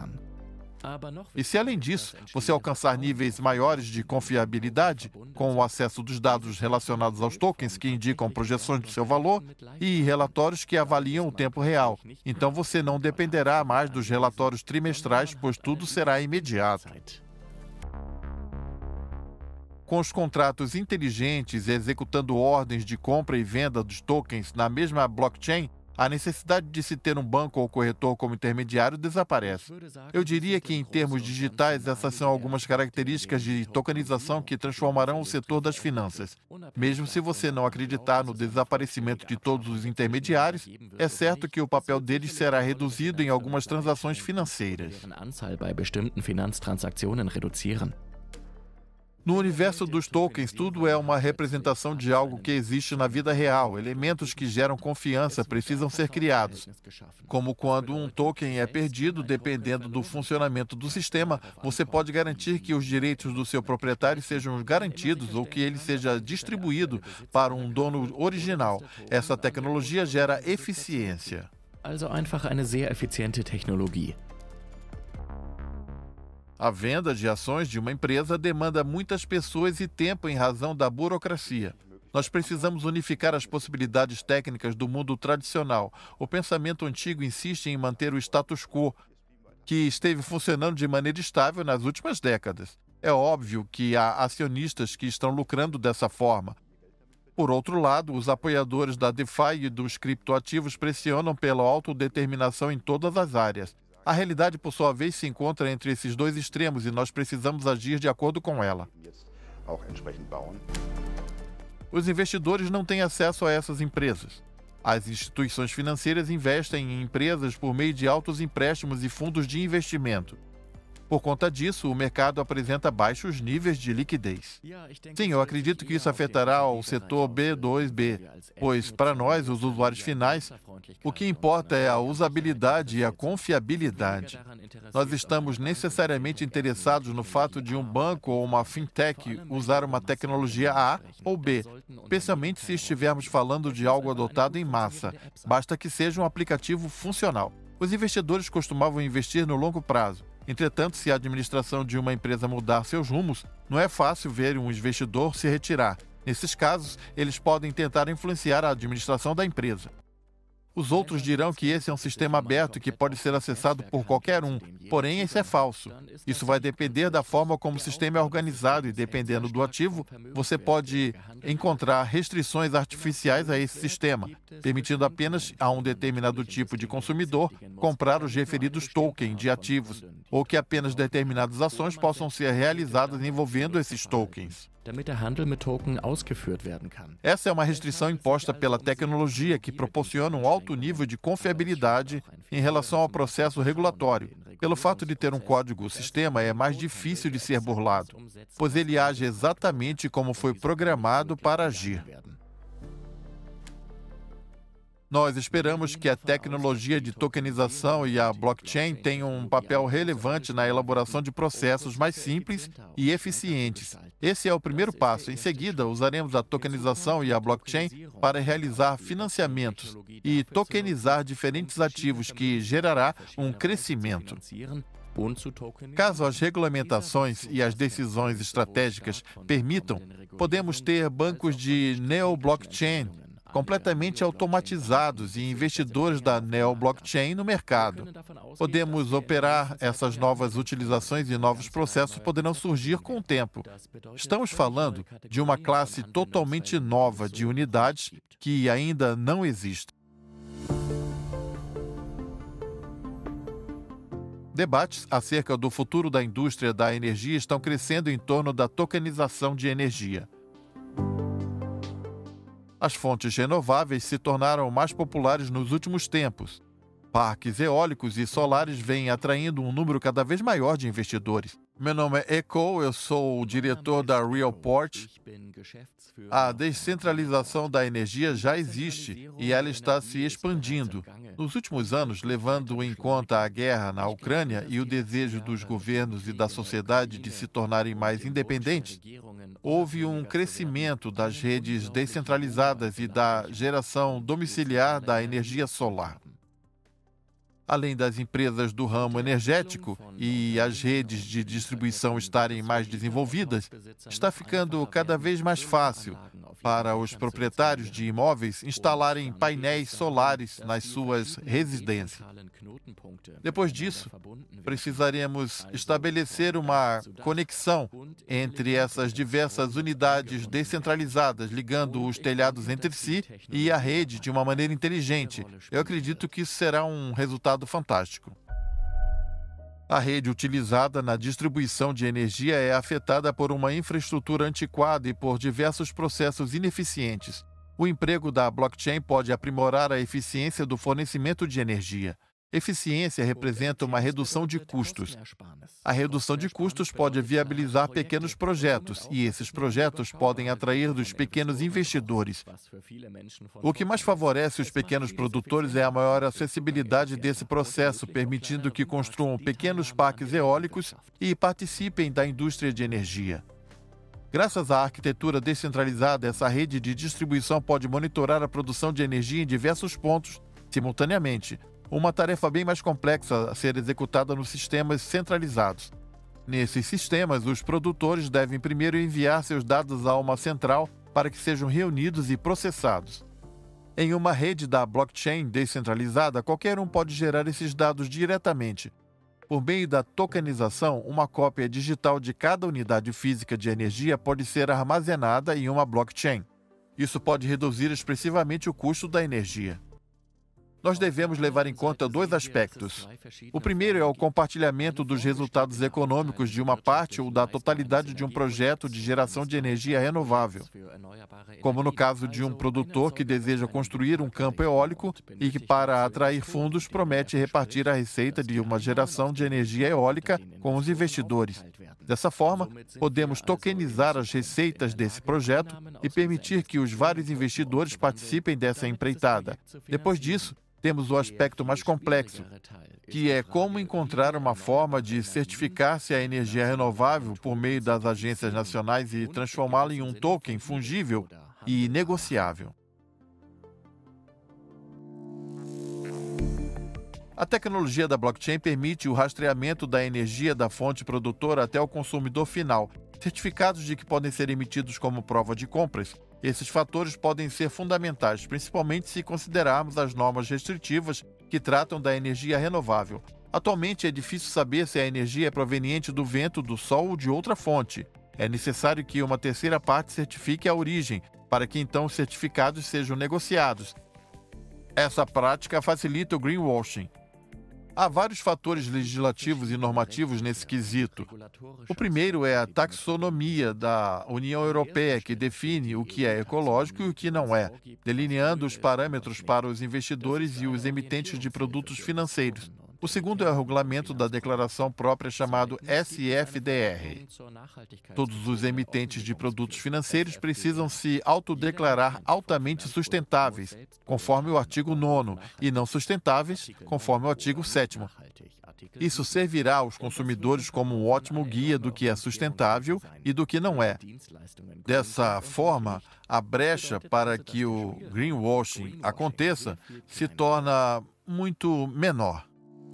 E se, além disso, você alcançar níveis maiores de confiabilidade, com o acesso dos dados relacionados aos tokens que indicam projeções do seu valor e relatórios que avaliam o tempo real, então você não dependerá mais dos relatórios trimestrais, pois tudo será imediato. Com os contratos inteligentes executando ordens de compra e venda dos tokens na mesma blockchain, a necessidade de se ter um banco ou corretor como intermediário desaparece. Eu diria que, em termos digitais, essas são algumas características de tokenização que transformarão o setor das finanças. Mesmo se você não acreditar no desaparecimento de todos os intermediários, é certo que o papel deles será reduzido em algumas transações financeiras. No universo dos tokens, tudo é uma representação de algo que existe na vida real. Elementos que geram confiança precisam ser criados. Como quando um token é perdido, dependendo do funcionamento do sistema, você pode garantir que os direitos do seu proprietário sejam garantidos ou que ele seja distribuído para um dono original. Essa tecnologia gera eficiência. Also einfach eine sehr effiziente Technologie. A venda de ações de uma empresa demanda muitas pessoas e tempo em razão da burocracia. Nós precisamos unificar as possibilidades técnicas do mundo tradicional. O pensamento antigo insiste em manter o status quo, que esteve funcionando de maneira estável nas últimas décadas. É óbvio que há acionistas que estão lucrando dessa forma. Por outro lado, os apoiadores da DeFi e dos criptoativos pressionam pela autodeterminação em todas as áreas. A realidade, por sua vez, se encontra entre esses dois extremos e nós precisamos agir de acordo com ela. Os investidores não têm acesso a essas empresas. As instituições financeiras investem em empresas por meio de altos empréstimos e fundos de investimento. Por conta disso, o mercado apresenta baixos níveis de liquidez. Sim, eu acredito que isso afetará o setor B dois B, pois, para nós, os usuários finais, o que importa é a usabilidade e a confiabilidade. Nós estamos necessariamente interessados no fato de um banco ou uma fintech usar uma tecnologia A ou B, especialmente se estivermos falando de algo adotado em massa. Basta que seja um aplicativo funcional. Os investidores costumavam investir no longo prazo. Entretanto, se a administração de uma empresa mudar seus rumos, não é fácil ver um investidor se retirar. Nesses casos, eles podem tentar influenciar a administração da empresa. Os outros dirão que esse é um sistema aberto que pode ser acessado por qualquer um, porém isso é falso. Isso vai depender da forma como o sistema é organizado e, dependendo do ativo, você pode encontrar restrições artificiais a esse sistema, permitindo apenas a um determinado tipo de consumidor comprar os referidos tokens de ativos, ou que apenas determinadas ações possam ser realizadas envolvendo esses tokens. Essa é uma restrição imposta pela tecnologia que proporciona um alto nível de confiabilidade em relação ao processo regulatório. Pelo fato de ter um código, o sistema é mais difícil de ser burlado, pois ele age exatamente como foi programado para agir. Nós esperamos que a tecnologia de tokenização e a blockchain tenham um papel relevante na elaboração de processos mais simples e eficientes. Esse é o primeiro passo. Em seguida, usaremos a tokenização e a blockchain para realizar financiamentos e tokenizar diferentes ativos, que gerará um crescimento. Caso as regulamentações e as decisões estratégicas permitam, podemos ter bancos de neo-blockchain completamente automatizados e investidores da neo-blockchain no mercado. Podemos operar essas novas utilizações e novos processos poderão surgir com o tempo. Estamos falando de uma classe totalmente nova de unidades que ainda não existe. Debates acerca do futuro da indústria da energia estão crescendo em torno da tokenização de energia. As fontes renováveis se tornaram mais populares nos últimos tempos. Parques eólicos e solares vêm atraindo um número cada vez maior de investidores. Meu nome é Eco, eu sou o diretor da Realport. A descentralização da energia já existe e ela está se expandindo. Nos últimos anos, levando em conta a guerra na Ucrânia e o desejo dos governos e da sociedade de se tornarem mais independentes, houve um crescimento das redes descentralizadas e da geração domiciliar da energia solar. Além das empresas do ramo energético e as redes de distribuição estarem mais desenvolvidas, está ficando cada vez mais fácil para os proprietários de imóveis instalarem painéis solares nas suas residências. Depois disso, precisaremos estabelecer uma conexão entre essas diversas unidades descentralizadas, ligando os telhados entre si e a rede de uma maneira inteligente. Eu acredito que isso será um resultado fantástico. A rede utilizada na distribuição de energia é afetada por uma infraestrutura antiquada e por diversos processos ineficientes. O emprego da blockchain pode aprimorar a eficiência do fornecimento de energia. Eficiência representa uma redução de custos. A redução de custos pode viabilizar pequenos projetos, e esses projetos podem atrair dos pequenos investidores. O que mais favorece os pequenos produtores é a maior acessibilidade desse processo, permitindo que construam pequenos parques eólicos e participem da indústria de energia. Graças à arquitetura descentralizada, essa rede de distribuição pode monitorar a produção de energia em diversos pontos simultaneamente. Uma tarefa bem mais complexa a ser executada nos sistemas centralizados. Nesses sistemas, os produtores devem primeiro enviar seus dados a uma central para que sejam reunidos e processados. Em uma rede da blockchain descentralizada, qualquer um pode gerar esses dados diretamente. Por meio da tokenização, uma cópia digital de cada unidade física de energia pode ser armazenada em uma blockchain. Isso pode reduzir expressivamente o custo da energia. nós devemos levar em conta dois aspectos. O primeiro é o compartilhamento dos resultados econômicos de uma parte ou da totalidade de um projeto de geração de energia renovável, como no caso de um produtor que deseja construir um campo eólico e que, para atrair fundos, promete repartir a receita de uma geração de energia eólica com os investidores. Dessa forma, podemos tokenizar as receitas desse projeto e permitir que os vários investidores participem dessa empreitada. Depois disso, temos o aspecto mais complexo, que é como encontrar uma forma de certificar-se a energia renovável por meio das agências nacionais e transformá-la em um token fungível e negociável. A tecnologia da blockchain permite o rastreamento da energia da fonte produtora até o consumidor final, certificados de que podem ser emitidos como prova de compras. Esses fatores podem ser fundamentais, principalmente se considerarmos as normas restritivas que tratam da energia renovável. Atualmente é difícil saber se a energia é proveniente do vento, do sol ou de outra fonte. É necessário que uma terceira parte certifique a origem, para que então os certificados sejam negociados. Essa prática facilita o greenwashing. Há vários fatores legislativos e normativos nesse quesito. O primeiro é a taxonomia da União Europeia, que define o que é ecológico e o que não é, delineando os parâmetros para os investidores e os emitentes de produtos financeiros. O segundo é o regulamento da declaração própria chamado S F D R. Todos os emitentes de produtos financeiros precisam se autodeclarar altamente sustentáveis, conforme o artigo nono, e não sustentáveis, conforme o artigo sétimo. Isso servirá aos consumidores como um ótimo guia do que é sustentável e do que não é. Dessa forma, a brecha para que o greenwashing aconteça se torna muito menor.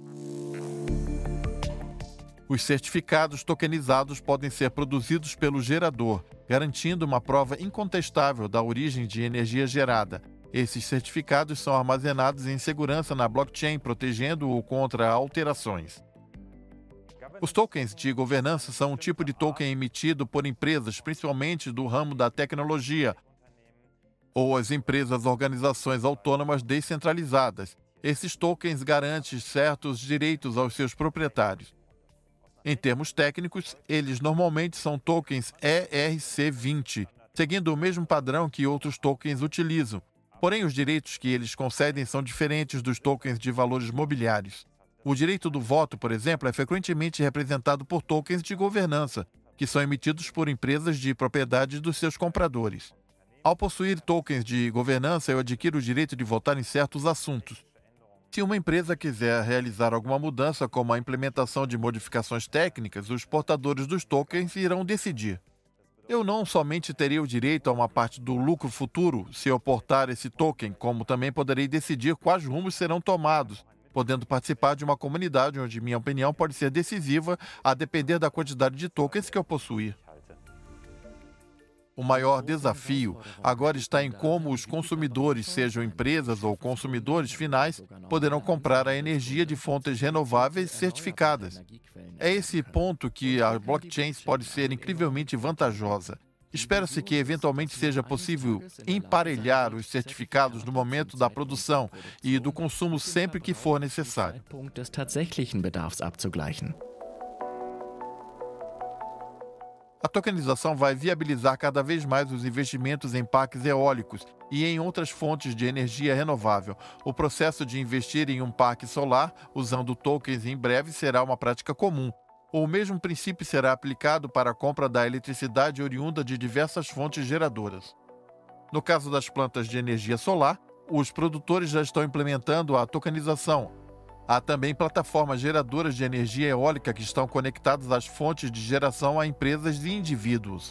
Os certificados tokenizados podem ser produzidos pelo gerador, garantindo uma prova incontestável da origem de energia gerada. Esses certificados são armazenados em segurança na blockchain, protegendo-o contra alterações. Os tokens de governança são um tipo de token emitido por empresas, principalmente do ramo da tecnologia, ou as empresas organizações autônomas descentralizadas. Esses tokens garantem certos direitos aos seus proprietários. Em termos técnicos, eles normalmente são tokens E R C vinte, seguindo o mesmo padrão que outros tokens utilizam. Porém, os direitos que eles concedem são diferentes dos tokens de valores mobiliários. O direito do voto, por exemplo, é frequentemente representado por tokens de governança, que são emitidos por empresas de propriedade dos seus compradores. Ao possuir tokens de governança, eu adquiro o direito de votar em certos assuntos. Se uma empresa quiser realizar alguma mudança, como a implementação de modificações técnicas, os portadores dos tokens irão decidir. Eu não somente terei o direito a uma parte do lucro futuro se eu portar esse token, como também poderei decidir quais rumos serão tomados, podendo participar de uma comunidade onde minha opinião pode ser decisiva a depender da quantidade de tokens que eu possuir. O maior desafio agora está em como os consumidores, sejam empresas ou consumidores finais, poderão comprar a energia de fontes renováveis certificadas. É esse ponto que a blockchain pode ser incrivelmente vantajosa. Espera-se que eventualmente seja possível emparelhar os certificados no momento da produção e do consumo sempre que for necessário. A tokenização vai viabilizar cada vez mais os investimentos em parques eólicos e em outras fontes de energia renovável. O processo de investir em um parque solar usando tokens em breve será uma prática comum. O mesmo princípio será aplicado para a compra da eletricidade oriunda de diversas fontes geradoras. No caso das plantas de energia solar, os produtores já estão implementando a tokenização. Há também plataformas geradoras de energia eólica que estão conectadas às fontes de geração a empresas e indivíduos.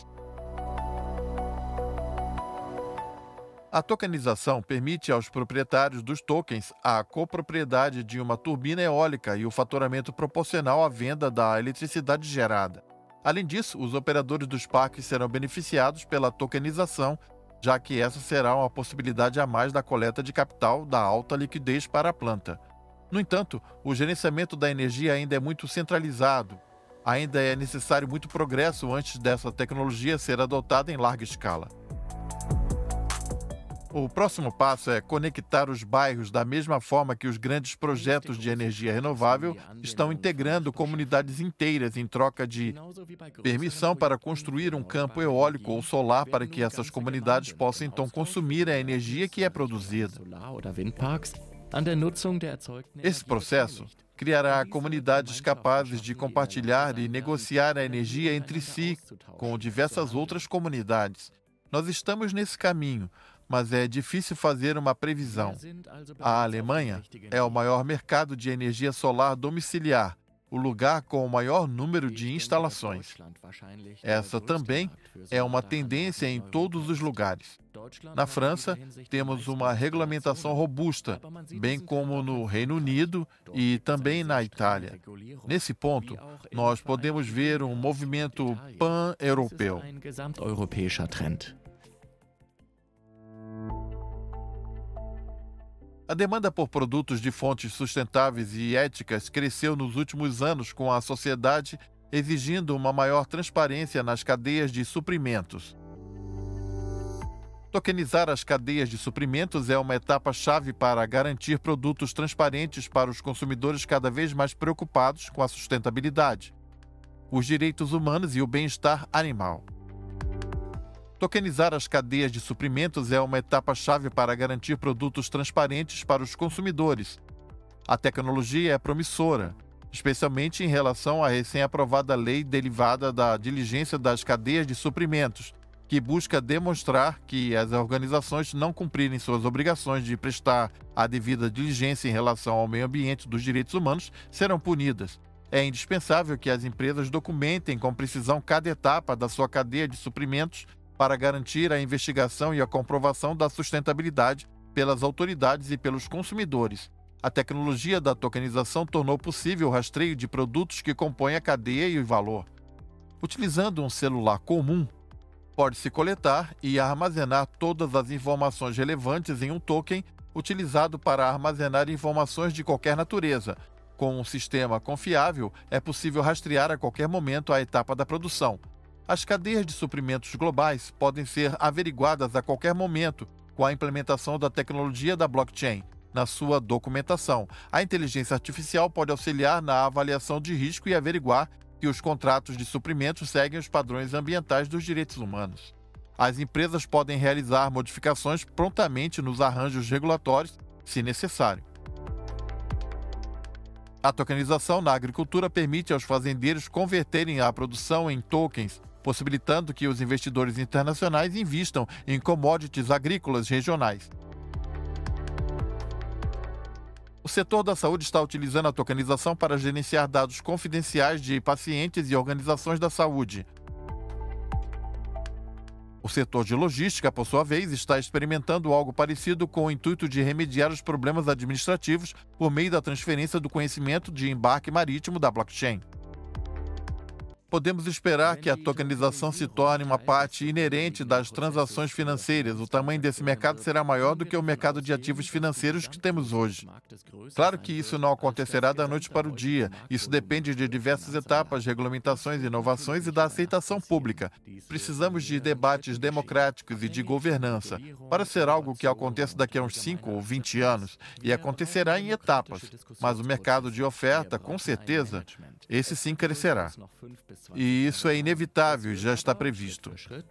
A tokenização permite aos proprietários dos tokens a copropriedade de uma turbina eólica e o faturamento proporcional à venda da eletricidade gerada. Além disso, os operadores dos parques serão beneficiados pela tokenização, já que essa será uma possibilidade a mais da coleta de capital da alta liquidez para a planta. No entanto, o gerenciamento da energia ainda é muito centralizado. Ainda é necessário muito progresso antes dessa tecnologia ser adotada em larga escala. O próximo passo é conectar os bairros da mesma forma que os grandes projetos de energia renovável estão integrando comunidades inteiras em troca de permissão para construir um campo eólico ou solar para que essas comunidades possam então consumir a energia que é produzida. Esse processo criará comunidades capazes de compartilhar e negociar a energia entre si com diversas outras comunidades. Nós estamos nesse caminho, mas é difícil fazer uma previsão. A Alemanha é o maior mercado de energia solar domiciliar, o lugar com o maior número de instalações. Essa também é uma tendência em todos os lugares. Na França, temos uma regulamentação robusta, bem como no Reino Unido e também na Itália. Nesse ponto, nós podemos ver um movimento pan-europeu. A demanda por produtos de fontes sustentáveis e éticas cresceu nos últimos anos, com a sociedade exigindo uma maior transparência nas cadeias de suprimentos. Tokenizar as cadeias de suprimentos é uma etapa-chave para garantir produtos transparentes para os consumidores cada vez mais preocupados com a sustentabilidade, os direitos humanos e o bem-estar animal. Tokenizar as cadeias de suprimentos é uma etapa-chave para garantir produtos transparentes para os consumidores. A tecnologia é promissora, especialmente em relação à recém-aprovada lei derivada da diligência das cadeias de suprimentos, que busca demonstrar que as organizações não cumprirem suas obrigações de prestar a devida diligência em relação ao meio ambiente dos direitos humanos serão punidas. É indispensável que as empresas documentem com precisão cada etapa da sua cadeia de suprimentos para garantir a investigação e a comprovação da sustentabilidade pelas autoridades e pelos consumidores. A tecnologia da tokenização tornou possível o rastreio de produtos que compõem a cadeia e o valor. Utilizando um celular comum, pode-se coletar e armazenar todas as informações relevantes em um token utilizado para armazenar informações de qualquer natureza. Com um sistema confiável, é possível rastrear a qualquer momento a etapa da produção. As cadeias de suprimentos globais podem ser averiguadas a qualquer momento com a implementação da tecnologia da blockchain na sua documentação. A inteligência artificial pode auxiliar na avaliação de risco e averiguar que os contratos de suprimentos seguem os padrões ambientais dos direitos humanos. As empresas podem realizar modificações prontamente nos arranjos regulatórios, se necessário. A tokenização na agricultura permite aos fazendeiros converterem a produção em tokens, possibilitando que os investidores internacionais invistam em commodities agrícolas regionais. O setor da saúde está utilizando a tokenização para gerenciar dados confidenciais de pacientes e organizações da saúde. O setor de logística, por sua vez, está experimentando algo parecido com o intuito de remediar os problemas administrativos por meio da transferência do conhecimento de embarque marítimo da blockchain. Podemos esperar que a tokenização se torne uma parte inerente das transações financeiras. O tamanho desse mercado será maior do que o mercado de ativos financeiros que temos hoje. Claro que isso não acontecerá da noite para o dia. Isso depende de diversas etapas, regulamentações, inovações e da aceitação pública. Precisamos de debates democráticos e de governança para ser algo que aconteça daqui a uns cinco ou vinte anos, e acontecerá em etapas. Mas o mercado de oferta, com certeza, esse sim crescerá. E isso é inevitável e já está previsto.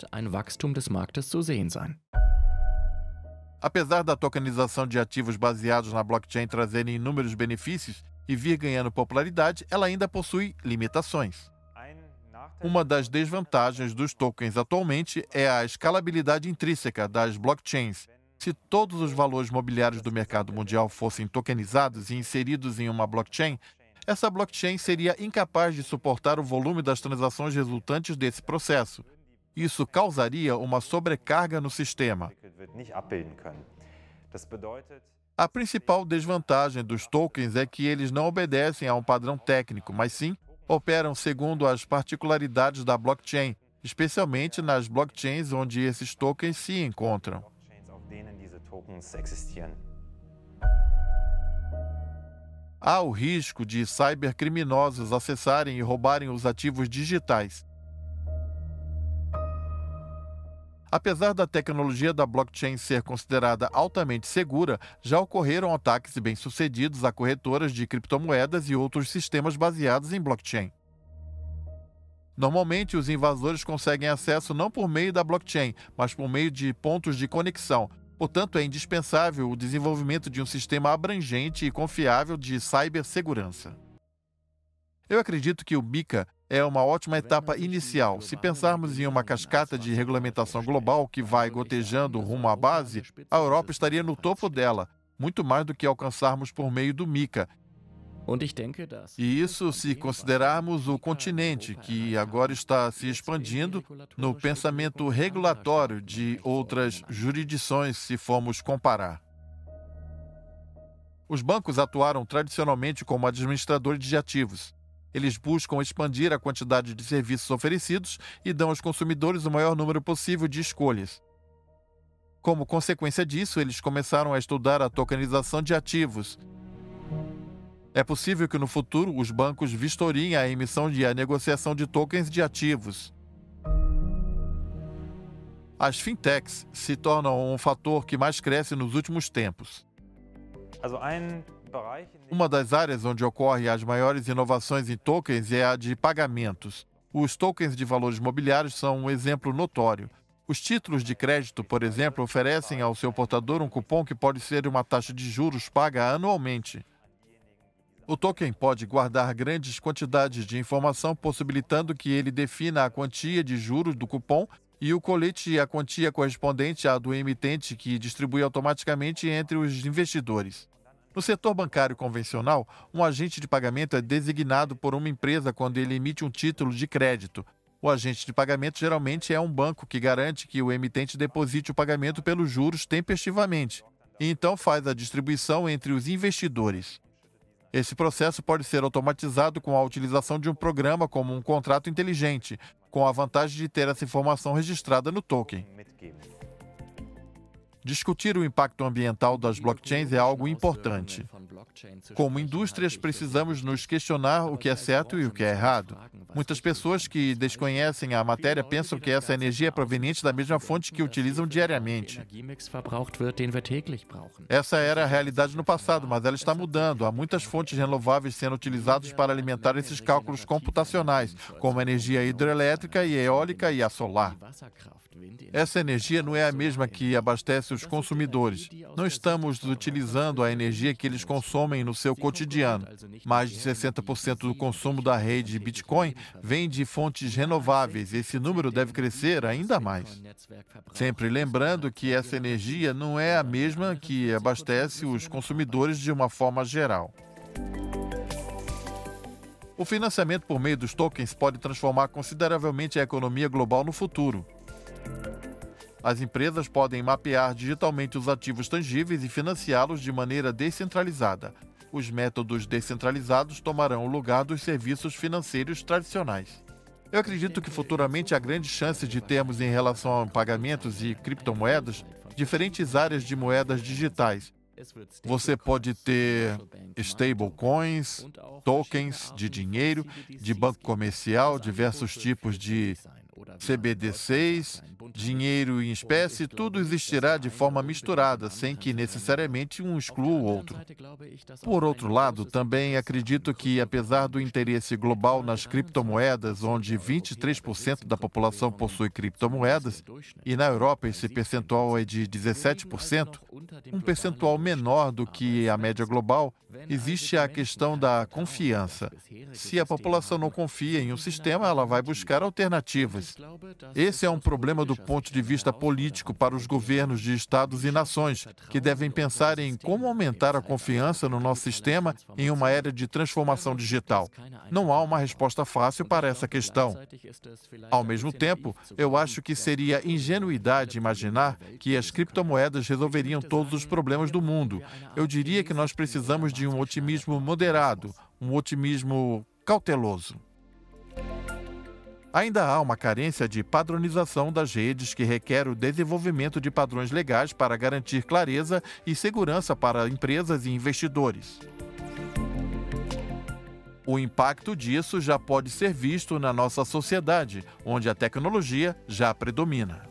Apesar da tokenização de ativos baseados na blockchain trazerem inúmeros benefícios e vir ganhando popularidade, ela ainda possui limitações. Uma das desvantagens dos tokens atualmente é a escalabilidade intrínseca das blockchains. Se todos os valores mobiliários do mercado mundial fossem tokenizados e inseridos em uma blockchain, essa blockchain seria incapaz de suportar o volume das transações resultantes desse processo. Isso causaria uma sobrecarga no sistema. A principal desvantagem dos tokens é que eles não obedecem a um padrão técnico, mas sim operam segundo as particularidades da blockchain, especialmente nas blockchains onde esses tokens se encontram. Há o risco de cybercriminosos acessarem e roubarem os ativos digitais. Apesar da tecnologia da blockchain ser considerada altamente segura, já ocorreram ataques bem-sucedidos a corretoras de criptomoedas e outros sistemas baseados em blockchain. Normalmente, os invasores conseguem acesso não por meio da blockchain, mas por meio de pontos de conexão. Portanto, é indispensável o desenvolvimento de um sistema abrangente e confiável de cibersegurança. Eu acredito que o MiCA é uma ótima etapa inicial. Se pensarmos em uma cascata de regulamentação global que vai gotejando rumo à base, a Europa estaria no topo dela, muito mais do que alcançarmos por meio do MiCA. E isso se considerarmos o continente, que agora está se expandindo no pensamento regulatório de outras jurisdições, se formos comparar. Os bancos atuaram tradicionalmente como administradores de ativos. Eles buscam expandir a quantidade de serviços oferecidos e dão aos consumidores o maior número possível de escolhas. Como consequência disso, eles começaram a estudar a tokenização de ativos. É possível que no futuro os bancos vistoriem a emissão e a negociação de tokens de ativos. As fintechs se tornam um fator que mais cresce nos últimos tempos. Uma das áreas onde ocorrem as maiores inovações em tokens é a de pagamentos. Os tokens de valores mobiliários são um exemplo notório. Os títulos de crédito, por exemplo, oferecem ao seu portador um cupom que pode ser uma taxa de juros paga anualmente. O token pode guardar grandes quantidades de informação, possibilitando que ele defina a quantia de juros do cupom e o colete e a quantia correspondente à do emitente, que distribui automaticamente entre os investidores. No setor bancário convencional, um agente de pagamento é designado por uma empresa quando ele emite um título de crédito. O agente de pagamento geralmente é um banco que garante que o emitente deposite o pagamento pelos juros tempestivamente, e então faz a distribuição entre os investidores. Esse processo pode ser automatizado com a utilização de um programa como um contrato inteligente, com a vantagem de ter essa informação registrada no token. Discutir o impacto ambiental das blockchains é algo importante. Como indústrias, precisamos nos questionar o que é certo e o que é errado. Muitas pessoas que desconhecem a matéria pensam que essa energia é proveniente da mesma fonte que utilizam diariamente. Essa era a realidade no passado, mas ela está mudando. Há muitas fontes renováveis sendo utilizadas para alimentar esses cálculos computacionais, como a energia hidrelétrica e eólica e a solar. Essa energia não é a mesma que abastece os consumidores. Não estamos utilizando a energia que eles consomem no seu cotidiano. Mais de sessenta por cento do consumo da rede Bitcoin vem de fontes renováveis. Esse número deve crescer ainda mais. Sempre lembrando que essa energia não é a mesma que abastece os consumidores de uma forma geral. O financiamento por meio dos tokens pode transformar consideravelmente a economia global no futuro. As empresas podem mapear digitalmente os ativos tangíveis e financiá-los de maneira descentralizada. Os métodos descentralizados tomarão o lugar dos serviços financeiros tradicionais. Eu acredito que futuramente há grande chance de termos, em relação a pagamentos e criptomoedas, diferentes áreas de moedas digitais. Você pode ter stablecoins, tokens de dinheiro, de banco comercial, diversos tipos de C B D Cs, dinheiro em espécie, tudo existirá de forma misturada, sem que necessariamente um exclua o outro. Por outro lado, também acredito que, apesar do interesse global nas criptomoedas, onde vinte e três por cento da população possui criptomoedas, e na Europa esse percentual é de dezessete por cento, um percentual menor do que a média global, existe a questão da confiança. Se a população não confia em um sistema, ela vai buscar alternativas. Esse é um problema do ponto de vista político para os governos de estados e nações, que devem pensar em como aumentar a confiança no nosso sistema em uma era de transformação digital. Não há uma resposta fácil para essa questão. Ao mesmo tempo, eu acho que seria ingenuidade imaginar que as criptomoedas resolveriam todos os problemas do mundo. Eu diria que nós precisamos de um otimismo moderado, um otimismo cauteloso. Ainda há uma carência de padronização das redes que requer o desenvolvimento de padrões legais para garantir clareza e segurança para empresas e investidores. O impacto disso já pode ser visto na nossa sociedade, onde a tecnologia já predomina.